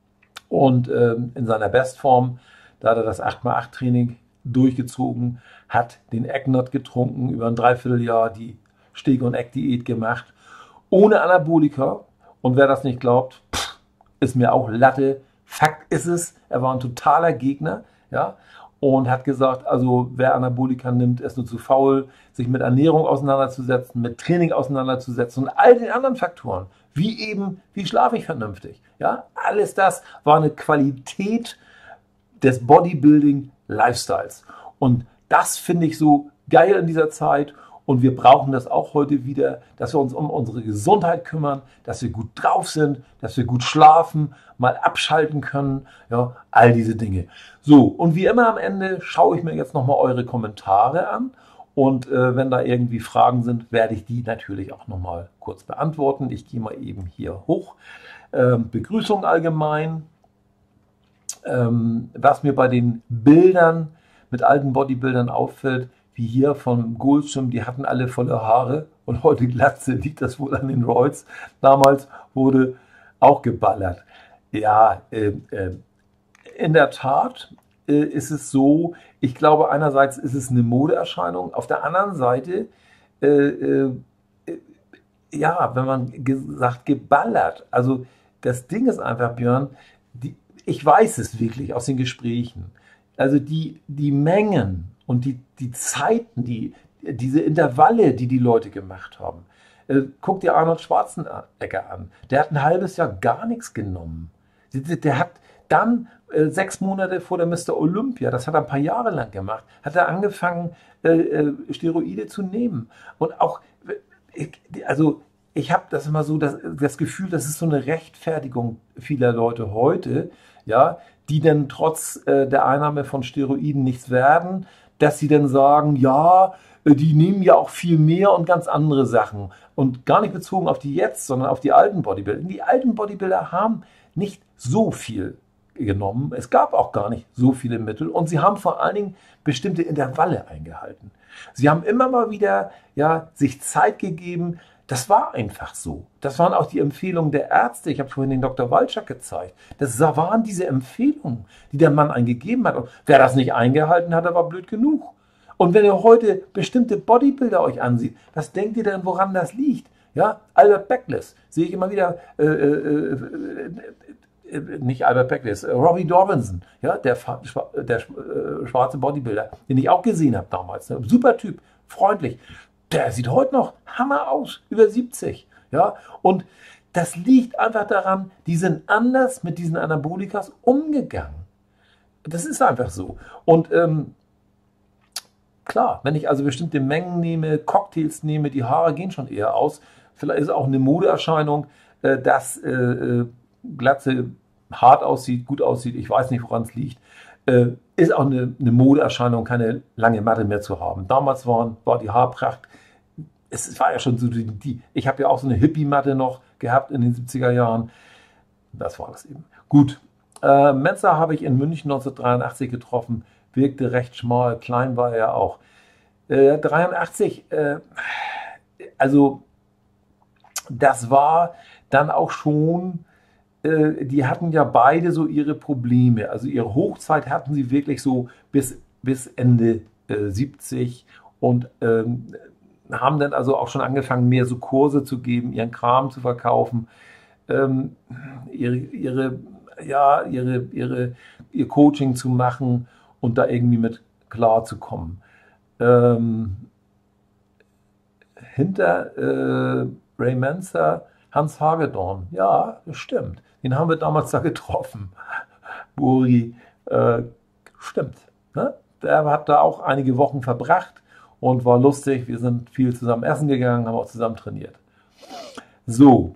Und in seiner Bestform, da hat er das 8x8 Training durchgezogen, hat den Ecknut getrunken über ein Dreivierteljahr, die Steg- und Eck-Diät gemacht, ohne Anabolika. Und wer das nicht glaubt, ist mir auch Latte. Fakt ist es, er war ein totaler Gegner, ja, und hat gesagt, also wer Anabolika nimmt, ist nur zu faul, sich mit Ernährung auseinanderzusetzen, mit Training auseinanderzusetzen und all den anderen Faktoren, wie eben, wie schlafe ich vernünftig, ja, alles das war eine Qualität des Bodybuilding-Lifestyles. Und das finde ich so geil in dieser Zeit. Und wir brauchen das auch heute wieder, dass wir uns um unsere Gesundheit kümmern, dass wir gut drauf sind, dass wir gut schlafen, mal abschalten können, ja, all diese Dinge. So, und wie immer am Ende schaue ich mir jetzt nochmal eure Kommentare an. Und wenn da irgendwie Fragen sind, werde ich die natürlich auch nochmal kurz beantworten. Ich gehe mal eben hier hoch. Begrüßung allgemein. Was mir bei den Bildern mit alten Bodybuildern auffällt, wie hier von Goldschirm, die hatten alle volle Haare und heute Glatze, liegt das wohl an den Roids. Damals wurde auch geballert. Ja, in der Tat ist es so, ich glaube einerseits ist es eine Modeerscheinung, auf der anderen Seite, ja, wenn man sagt geballert, also das Ding ist einfach, Björn, ich weiß es wirklich aus den Gesprächen, also die Mengen und die Zeiten, diese Intervalle, die Leute gemacht haben. Guck dir Arnold Schwarzenegger an. Der hat ein halbes Jahr gar nichts genommen. Der hat dann 6 Monate vor der Mr. Olympia, das hat er ein paar Jahre lang gemacht, hat er angefangen, Steroide zu nehmen. Und auch, also ich habe das immer so, das Gefühl, das ist so eine Rechtfertigung vieler Leute heute, ja, die dann trotz der Einnahme von Steroiden nichts werden, dass sie dann sagen, ja, die nehmen ja auch viel mehr und ganz andere Sachen. Und gar nicht bezogen auf die jetzt, sondern auf die alten Bodybuilder. Die alten Bodybuilder haben nicht so viel genommen. Es gab auch gar nicht so viele Mittel. Und sie haben vor allen Dingen bestimmte Intervalle eingehalten. Sie haben immer mal wieder sich Zeit gegeben. Das war einfach so. Das waren auch die Empfehlungen der Ärzte. Ich habe vorhin den Dr. Walczak gezeigt. Das waren diese Empfehlungen, die der Mann eingegeben hat. Und wer das nicht eingehalten hat, der war blöd genug. Und wenn ihr heute bestimmte Bodybuilder euch ansieht, was denkt ihr denn, woran das liegt? Ja, Albert Beckless, sehe ich immer wieder, nicht Albert Beckless, Robbie Dobinson, ja, der schwarze Bodybuilder, den ich auch gesehen habe damals. Ne? Super Typ, freundlich. Der sieht heute noch Hammer aus, über 70. Ja? Und das liegt einfach daran, die sind anders mit diesen Anabolikas umgegangen. Das ist einfach so. Und klar, wenn ich also bestimmte Mengen nehme, Cocktails nehme, die Haare gehen schon eher aus. Vielleicht ist es auch eine Modeerscheinung, dass Glatze hart aussieht, gut aussieht. Ich weiß nicht, woran es liegt. Ist auch eine Modeerscheinung, keine lange Matte mehr zu haben. Damals war die Haarpracht, es war ja schon so ich habe ja auch so eine Hippie-Matte noch gehabt in den 70er Jahren. Das war das eben. Gut. Menzer habe ich in München 1983 getroffen, wirkte recht schmal, klein war er auch. 83, also das war dann auch schon, die hatten ja beide so ihre Probleme. Also ihre Hochzeit hatten sie wirklich so bis Ende 70 und haben dann also auch schon angefangen, mehr so Kurse zu geben, ihren Kram zu verkaufen, ihr Coaching zu machen und da irgendwie mit klar zu kommen. Hinter Ray Menzer, Hans Hagedorn, ja, das stimmt. Den haben wir damals da getroffen. Buri, stimmt. Ne? Der hat da auch einige Wochen verbracht und war lustig. Wir sind viel zusammen essen gegangen, haben auch zusammen trainiert. So,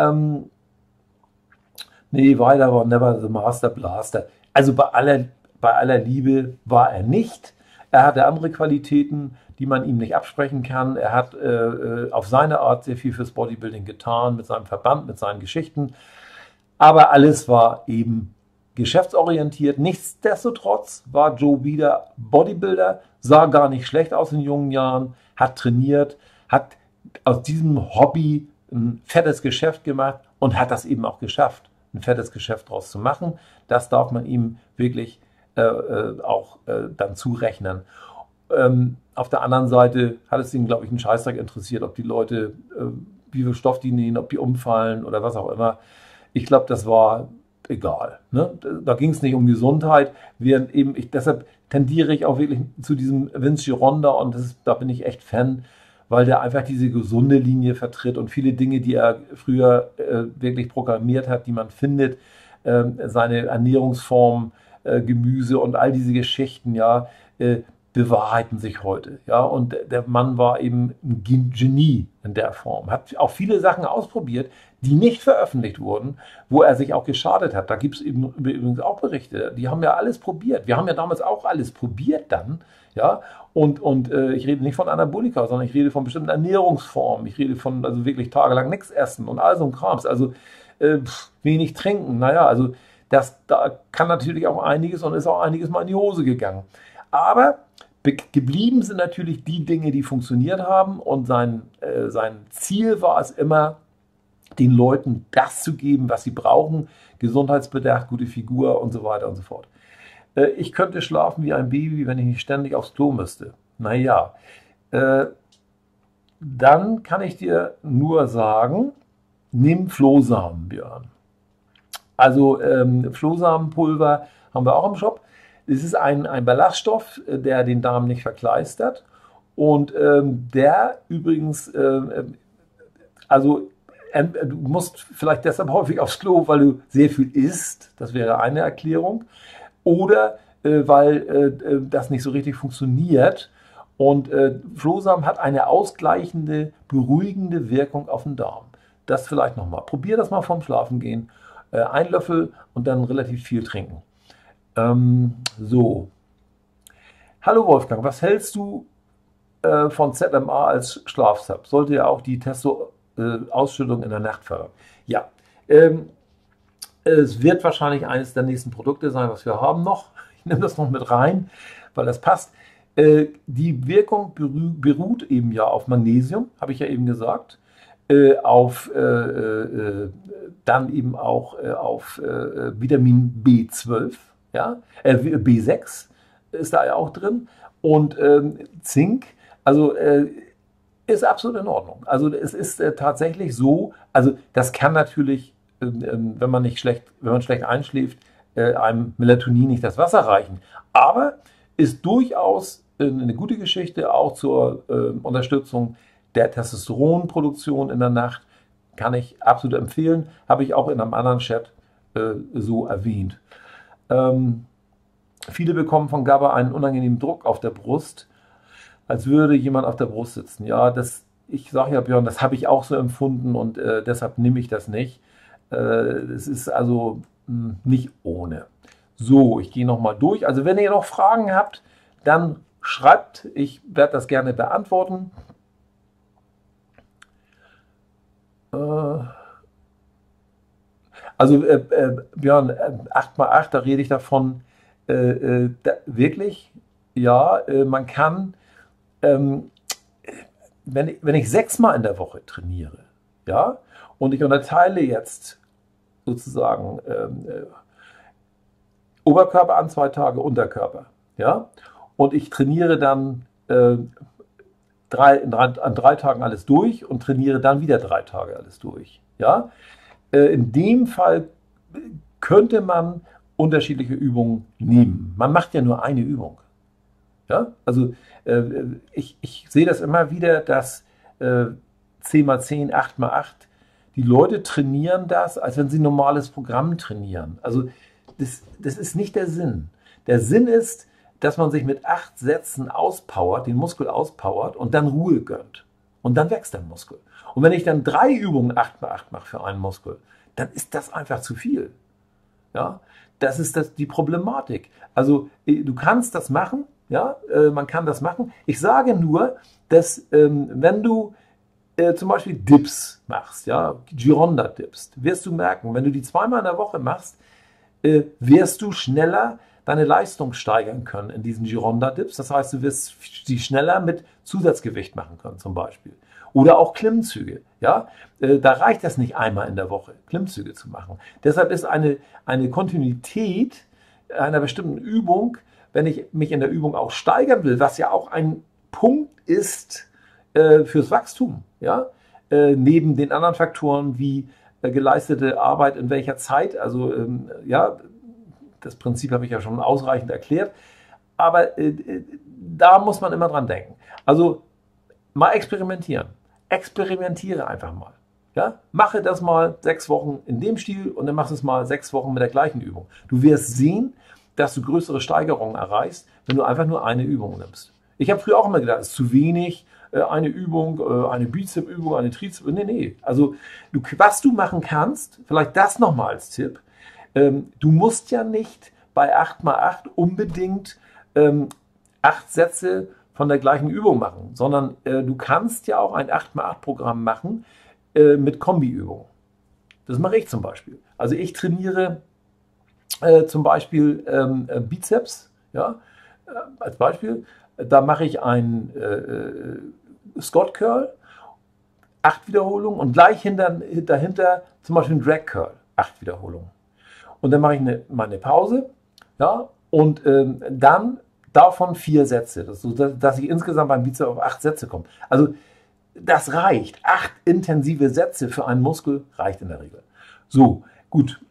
nee, weiter war Never the Master Blaster. Also bei aller Liebe war er nicht. Er hatte andere Qualitäten, die man ihm nicht absprechen kann. Er hat auf seine Art sehr viel fürs Bodybuilding getan, mit seinem Verband, mit seinen Geschichten. Aber alles war eben geschäftsorientiert. Nichtsdestotrotz war Joe wieder Bodybuilder, sah gar nicht schlecht aus in jungen Jahren, hat trainiert, hat aus diesem Hobby ein fettes Geschäft gemacht und hat das eben auch geschafft, ein fettes Geschäft daraus zu machen. Das darf man ihm wirklich auch dann zurechnen. Auf der anderen Seite hat es ihn, glaube ich, einen Scheißdreck interessiert, ob die Leute, wie viel Stoff die nähen, ob die umfallen oder was auch immer. Ich glaube, das war egal. Ne? Da ging es nicht um Gesundheit, während eben deshalb tendiere ich auch wirklich zu diesem Vince Gironda und da bin ich echt Fan, weil der einfach diese gesunde Linie vertritt und viele Dinge, die er früher wirklich programmiert hat, die man findet, seine Ernährungsform, Gemüse und all diese Geschichten, ja, bewahrheiten sich heute. Ja, und der Mann war eben ein Genie in der Form. Hat auch viele Sachen ausprobiert, die nicht veröffentlicht wurden, wo er sich auch geschadet hat. Da gibt es eben übrigens auch Berichte. Die haben ja alles probiert. Wir haben ja damals auch alles probiert dann. Ja, und ich rede nicht von Anabolika, sondern ich rede von bestimmten Ernährungsformen. Ich rede von also wirklich tagelang nichts essen und all so ein Krams. Also wenig trinken. Naja, also da kann natürlich auch einiges und ist auch einiges mal in die Hose gegangen. Aber geblieben sind natürlich die Dinge, die funktioniert haben und sein Ziel war es immer, den Leuten das zu geben, was sie brauchen, Gesundheitsbedacht, gute Figur und so weiter und so fort. Ich könnte schlafen wie ein Baby, wenn ich nicht ständig aufs Klo müsste. Naja, dann kann ich dir nur sagen, nimm Flohsamen, Björn. Also Flohsamenpulver haben wir auch im Shop. Es ist ein Ballaststoff, der den Darm nicht verkleistert und der übrigens, also du musst vielleicht deshalb häufig aufs Klo, weil du sehr viel isst, das wäre eine Erklärung, oder weil das nicht so richtig funktioniert. Und Flohsamen hat eine ausgleichende, beruhigende Wirkung auf den Darm. Das vielleicht nochmal. Probier das mal vorm Schlafengehen. Ein Löffel und dann relativ viel trinken. So. Hallo Wolfgang, was hältst du von ZMA als Schlafsub? Sollte ja auch die Testo-Ausschüttung in der Nacht fördern. Ja, es wird wahrscheinlich eines der nächsten Produkte sein, was wir haben noch. Ich nehme das noch mit rein, weil das passt. Die Wirkung beruht eben ja auf Magnesium, habe ich ja eben gesagt, dann eben auch auf Vitamin B12, ja, B6 ist da ja auch drin und Zink, also ist absolut in Ordnung. Also es ist tatsächlich so, also das kann natürlich, wenn man schlecht einschläft, einem Melatonin nicht das Wasser reichen, aber ist durchaus eine gute Geschichte auch zur Unterstützung der Testosteronproduktion in der Nacht. Kann ich absolut empfehlen. Habe ich auch in einem anderen Chat so erwähnt. Viele bekommen von GABA einen unangenehmen Druck auf der Brust, als würde jemand auf der Brust sitzen. Ja, ich sage ja, Björn, das habe ich auch so empfunden und deshalb nehme ich das nicht. Es ist also nicht ohne. So, ich gehe nochmal durch. Also wenn ihr noch Fragen habt, dann schreibt. Ich werde das gerne beantworten. Also Björn, 8x8, da rede ich davon, wirklich, ja, man kann, wenn ich 6-mal in der Woche trainiere, ja, und ich unterteile jetzt sozusagen Oberkörper an 2 Tage, Unterkörper, ja, und ich trainiere dann an 3 Tagen alles durch und trainiere dann wieder 3 Tage alles durch, ja. In dem Fall könnte man unterschiedliche Übungen nehmen. Man macht ja nur eine Übung. Ja? Also ich sehe das immer wieder, dass 10x10, 8x8, die Leute trainieren das, als wenn sie ein normales Programm trainieren. Also das ist nicht der Sinn. Der Sinn ist, dass man sich mit 8 Sätzen auspowert, den Muskel auspowert und dann Ruhe gönnt. Und dann wächst der Muskel. Und wenn ich dann 3 Übungen 8x8 mache für einen Muskel, dann ist das einfach zu viel. Ja, das ist die Problematik. Also du kannst das machen, ja, man kann das machen. Ich sage nur, dass wenn du zum Beispiel Dips machst, ja, Gironda Dips, wirst du merken, wenn du die 2-mal in der Woche machst, wirst du schneller deine Leistung steigern können in diesen Gironda Dips. Das heißt, du wirst sie schneller mit Zusatzgewicht machen können zum Beispiel. Oder auch Klimmzüge. Ja? Da reicht es nicht einmal in der Woche, Klimmzüge zu machen. Deshalb ist eine Kontinuität einer bestimmten Übung wenn ich mich in der Übung auch steigern will, was ja auch ein Punkt ist fürs Wachstum, ja, neben den anderen Faktoren wie geleistete Arbeit in welcher Zeit, also ja, das Prinzip habe ich ja schon ausreichend erklärt, aber da muss man immer dran denken. Also mal experimentieren. Experimentiere einfach mal. Ja? Mache das mal 6 Wochen in dem Stil und dann machst du es mal 6 Wochen mit der gleichen Übung. Du wirst sehen, dass du größere Steigerungen erreichst, wenn du einfach nur eine Übung nimmst. Ich habe früher auch immer gedacht, es ist zu wenig, eine Übung, eine Bizep-Übung, eine Trizep. Nee. Also was du machen kannst, vielleicht das nochmal als Tipp, du musst ja nicht bei 8x8 unbedingt 8 Sätze von der gleichen Übung machen, sondern du kannst ja auch ein 8x8-Programm machen mit Kombiübungen. Das mache ich zum Beispiel. Also ich trainiere zum Beispiel Bizeps, ja, als Beispiel. Da mache ich einen Scott Curl, 8 Wiederholungen und gleich dahinter zum Beispiel einen Drag Curl, 8 Wiederholungen. Und dann mache ich mal eine Pause, ja, und dann davon 4 Sätze, dass ich insgesamt beim Bizeps auf 8 Sätze komme. Also das reicht. 8 intensive Sätze für einen Muskel reicht in der Regel. So, gut.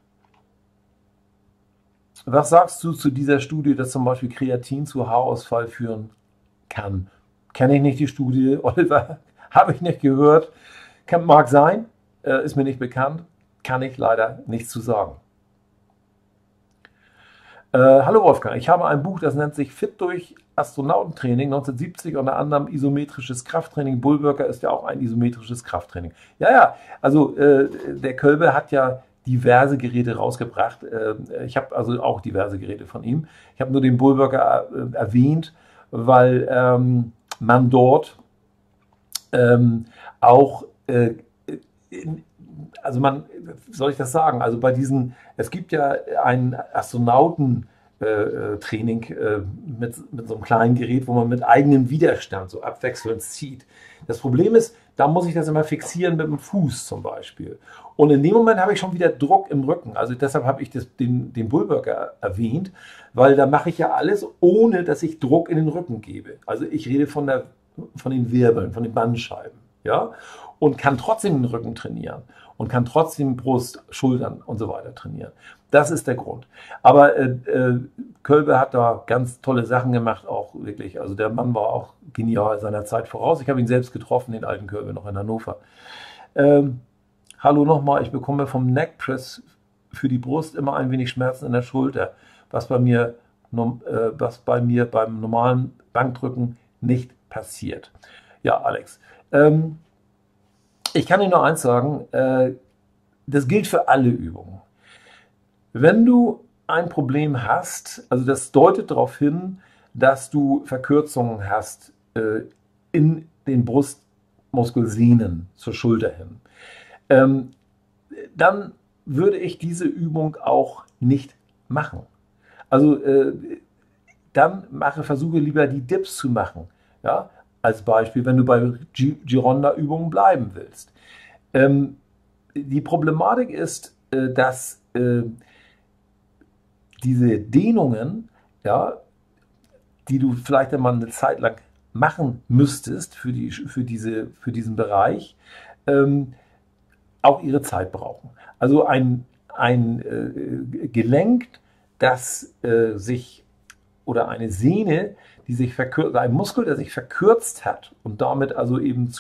Was sagst du zu dieser Studie, dass zum Beispiel Kreatin zu Haarausfall führen kann? Kenne ich nicht die Studie, Oliver, habe ich nicht gehört. Mag sein, ist mir nicht bekannt, kann ich leider nichts zu sagen. Hallo Wolfgang, ich habe ein Buch, das nennt sich Fit durch Astronautentraining 1970, unter anderem isometrisches Krafttraining. Bullworker ist ja auch ein isometrisches Krafttraining. Ja, also der Kölbe hat ja diverse Geräte rausgebracht. Ich habe also auch diverse Geräte von ihm. Ich habe nur den Bullworker erwähnt, weil man dort auch also soll ich das sagen? Also bei diesen, es gibt ja ein Astronautentraining mit so einem kleinen Gerät, wo man mit eigenem Widerstand so abwechselnd zieht. Das Problem ist, da muss ich das immer fixieren mit dem Fuß zum Beispiel. Und in dem Moment habe ich schon wieder Druck im Rücken. Also deshalb habe ich den Bullworker erwähnt, weil da mache ich ja alles, ohne dass ich Druck in den Rücken gebe. Also ich rede von den Wirbeln, von den Bandscheiben. Ja? Und kann trotzdem den Rücken trainieren und kann trotzdem Brust, Schultern und so weiter trainieren. Das ist der Grund. Aber Kölbe hat da ganz tolle Sachen gemacht, auch wirklich. Also der Mann war auch genial seiner Zeit voraus. Ich habe ihn selbst getroffen, den alten Kölbe, noch in Hannover. Hallo nochmal, ich bekomme vom Neckpress für die Brust immer ein wenig Schmerzen in der Schulter, was bei mir beim normalen Bankdrücken nicht passiert. Ja, Alex. Ich kann dir nur eins sagen, das gilt für alle Übungen. Wenn du ein Problem hast, also das deutet darauf hin, dass du Verkürzungen hast in den Brustmuskelsehnen zur Schulter hin, dann würde ich diese Übung auch nicht machen. Also dann versuche lieber die Dips zu machen, ja? Als Beispiel, wenn du bei Gironda-Übungen bleiben willst. Die Problematik ist, dass diese Dehnungen, ja, die du vielleicht einmal eine Zeit lang machen müsstest für diesen Bereich, auch ihre Zeit brauchen. Also ein Gelenk, das oder eine Sehne, die sich verkürzt, ein Muskel, der sich verkürzt hat und damit also eben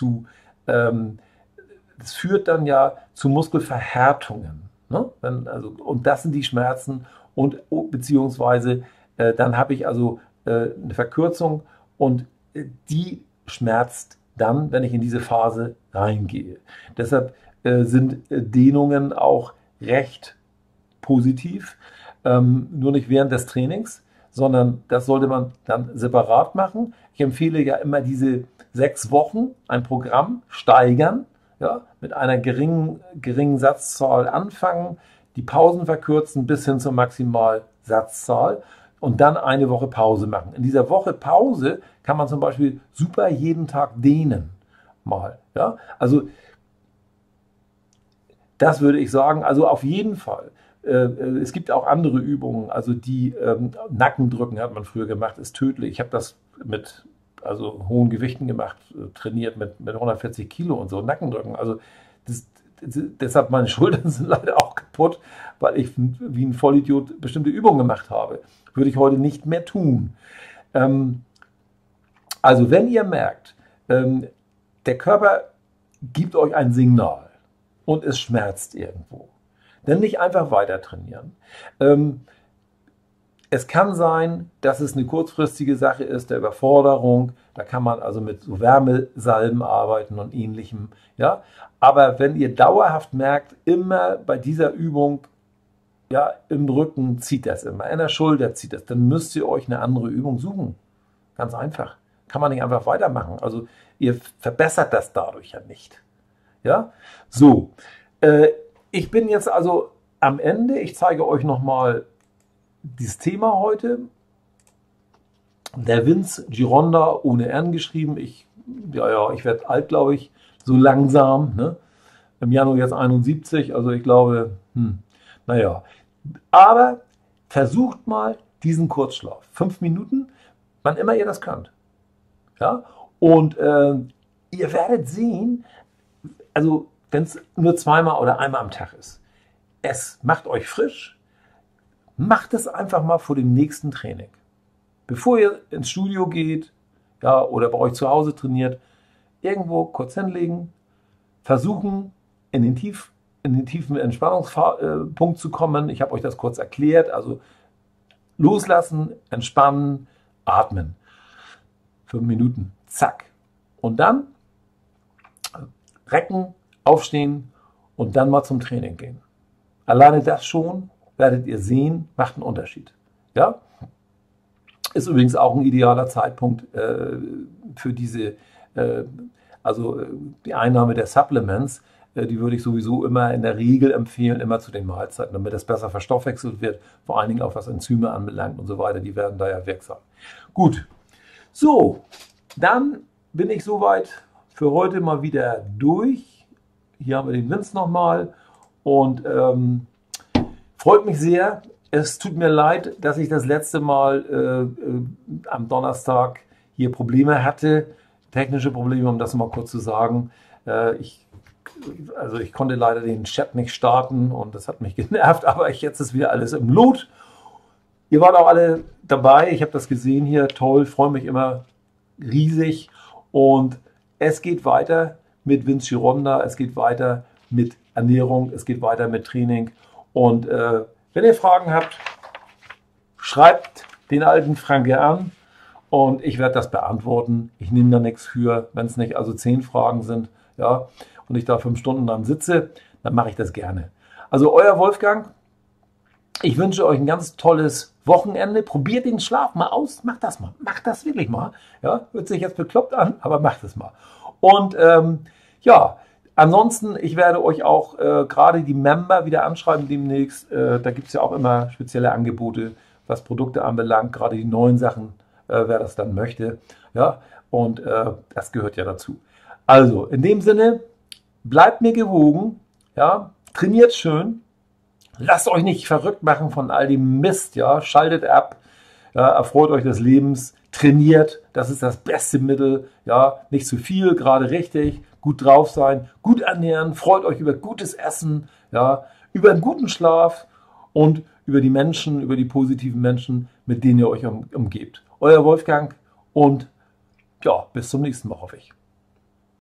das führt dann ja zu Muskelverhärtungen. Ne? Und das sind die Schmerzen und beziehungsweise dann habe ich also eine Verkürzung und die schmerzt dann, wenn ich in diese Phase reingehe. Deshalb sind Dehnungen auch recht positiv, nur nicht während des Trainings, sondern das sollte man dann separat machen. Ich empfehle ja immer diese 6 Wochen ein Programm steigern, ja, mit einer geringen Satzzahl anfangen, die Pausen verkürzen bis hin zur Maximalsatzzahl und dann eine Woche Pause machen. In dieser Woche Pause kann man zum Beispiel super jeden Tag dehnen mal. Ja? Also das würde ich sagen, also auf jeden Fall, Es gibt auch andere Übungen, also die Nackendrücken hat man früher gemacht, ist tödlich. Ich habe das mit hohen Gewichten gemacht, trainiert mit 140 Kilo und so, Nackendrücken. Also deshalb meine Schultern sind leider auch kaputt, weil ich wie ein Vollidiot bestimmte Übungen gemacht habe. Würde ich heute nicht mehr tun. Also wenn ihr merkt, der Körper gibt euch ein Signal und es schmerzt irgendwo, dann nicht einfach weiter trainieren. Es kann sein, dass es eine kurzfristige Sache ist, der Überforderung. Da kann man also mit so Wärmesalben arbeiten und Ähnlichem. Ja? Aber wenn ihr dauerhaft merkt, immer bei dieser Übung, ja, im Rücken zieht das immer, in der Schulter zieht das, dann müsst ihr euch eine andere Übung suchen. Ganz einfach. Kann man nicht einfach weitermachen. Also ihr verbessert das dadurch ja nicht. Ja? So, ich bin jetzt also am Ende. Ich zeige euch nochmal dieses Thema heute. Der Vince Gironda ohne N geschrieben. Ich werde alt, glaube ich, so langsam. Ne? Im Januar jetzt 71, also ich glaube, naja. Aber versucht mal diesen Kurzschlaf. 5 Minuten, wann immer ihr das könnt. Ja? Und ihr werdet sehen, also wenn es nur zweimal oder einmal am Tag ist, es macht euch frisch. Macht es einfach mal vor dem nächsten Training. Bevor ihr ins Studio geht, ja, oder bei euch zu Hause trainiert, irgendwo kurz hinlegen, versuchen in den tiefen Entspannungspunkt zu kommen. Ich habe euch das kurz erklärt. Also loslassen, entspannen, atmen. 5 Minuten, zack. Und dann recken, aufstehen und dann mal zum Training gehen. Alleine das schon, werdet ihr sehen, macht einen Unterschied. Ja? Ist übrigens auch ein idealer Zeitpunkt für diese, die Einnahme der Supplements. Die würde ich sowieso immer in der Regel empfehlen, immer zu den Mahlzeiten, damit das besser verstoffwechselt wird, vor allen Dingen auch was Enzyme anbelangt und so weiter, die werden da ja wirksam. Gut, so, dann bin ich soweit für heute mal wieder durch. Hier haben wir den Vince nochmal und freut mich sehr. Es tut mir leid, dass ich das letzte Mal am Donnerstag hier Probleme hatte, technische Probleme, um das mal kurz zu sagen. Ich konnte leider den Chat nicht starten und das hat mich genervt, aber jetzt ist wieder alles im Lot. Ihr wart auch alle dabei, ich habe das gesehen hier, toll, freue mich immer riesig und es geht weiter mit Vince Gironda, es geht weiter mit Ernährung, es geht weiter mit Training und wenn ihr Fragen habt, schreibt den alten Franke an und ich werde das beantworten. Ich nehme da nichts für, wenn es nicht also 10 Fragen sind, ja, und ich da 5 Stunden dann sitze, dann mache ich das gerne. Also euer Wolfgang, ich wünsche euch ein ganz tolles Wochenende. Probiert den Schlaf mal aus, macht das mal, macht das wirklich mal. Ja, hört sich jetzt bekloppt an, aber macht es mal. Und ja, ansonsten, ich werde euch auch gerade die Member wieder anschreiben demnächst. Da gibt es ja auch immer spezielle Angebote, was Produkte anbelangt, gerade die neuen Sachen, wer das dann möchte. Ja, und das gehört ja dazu. Also, in dem Sinne, bleibt mir gewogen, ja, trainiert schön, lasst euch nicht verrückt machen von all dem Mist, ja, schaltet ab, ja, erfreut euch des Lebens, trainiert, das ist das beste Mittel, ja, nicht zu viel, gerade richtig, gut drauf sein, gut ernähren, freut euch über gutes Essen, ja, über einen guten Schlaf und über die Menschen, über die positiven Menschen, mit denen ihr euch umgebt. Euer Wolfgang und ja, bis zum nächsten Mal, hoffe ich.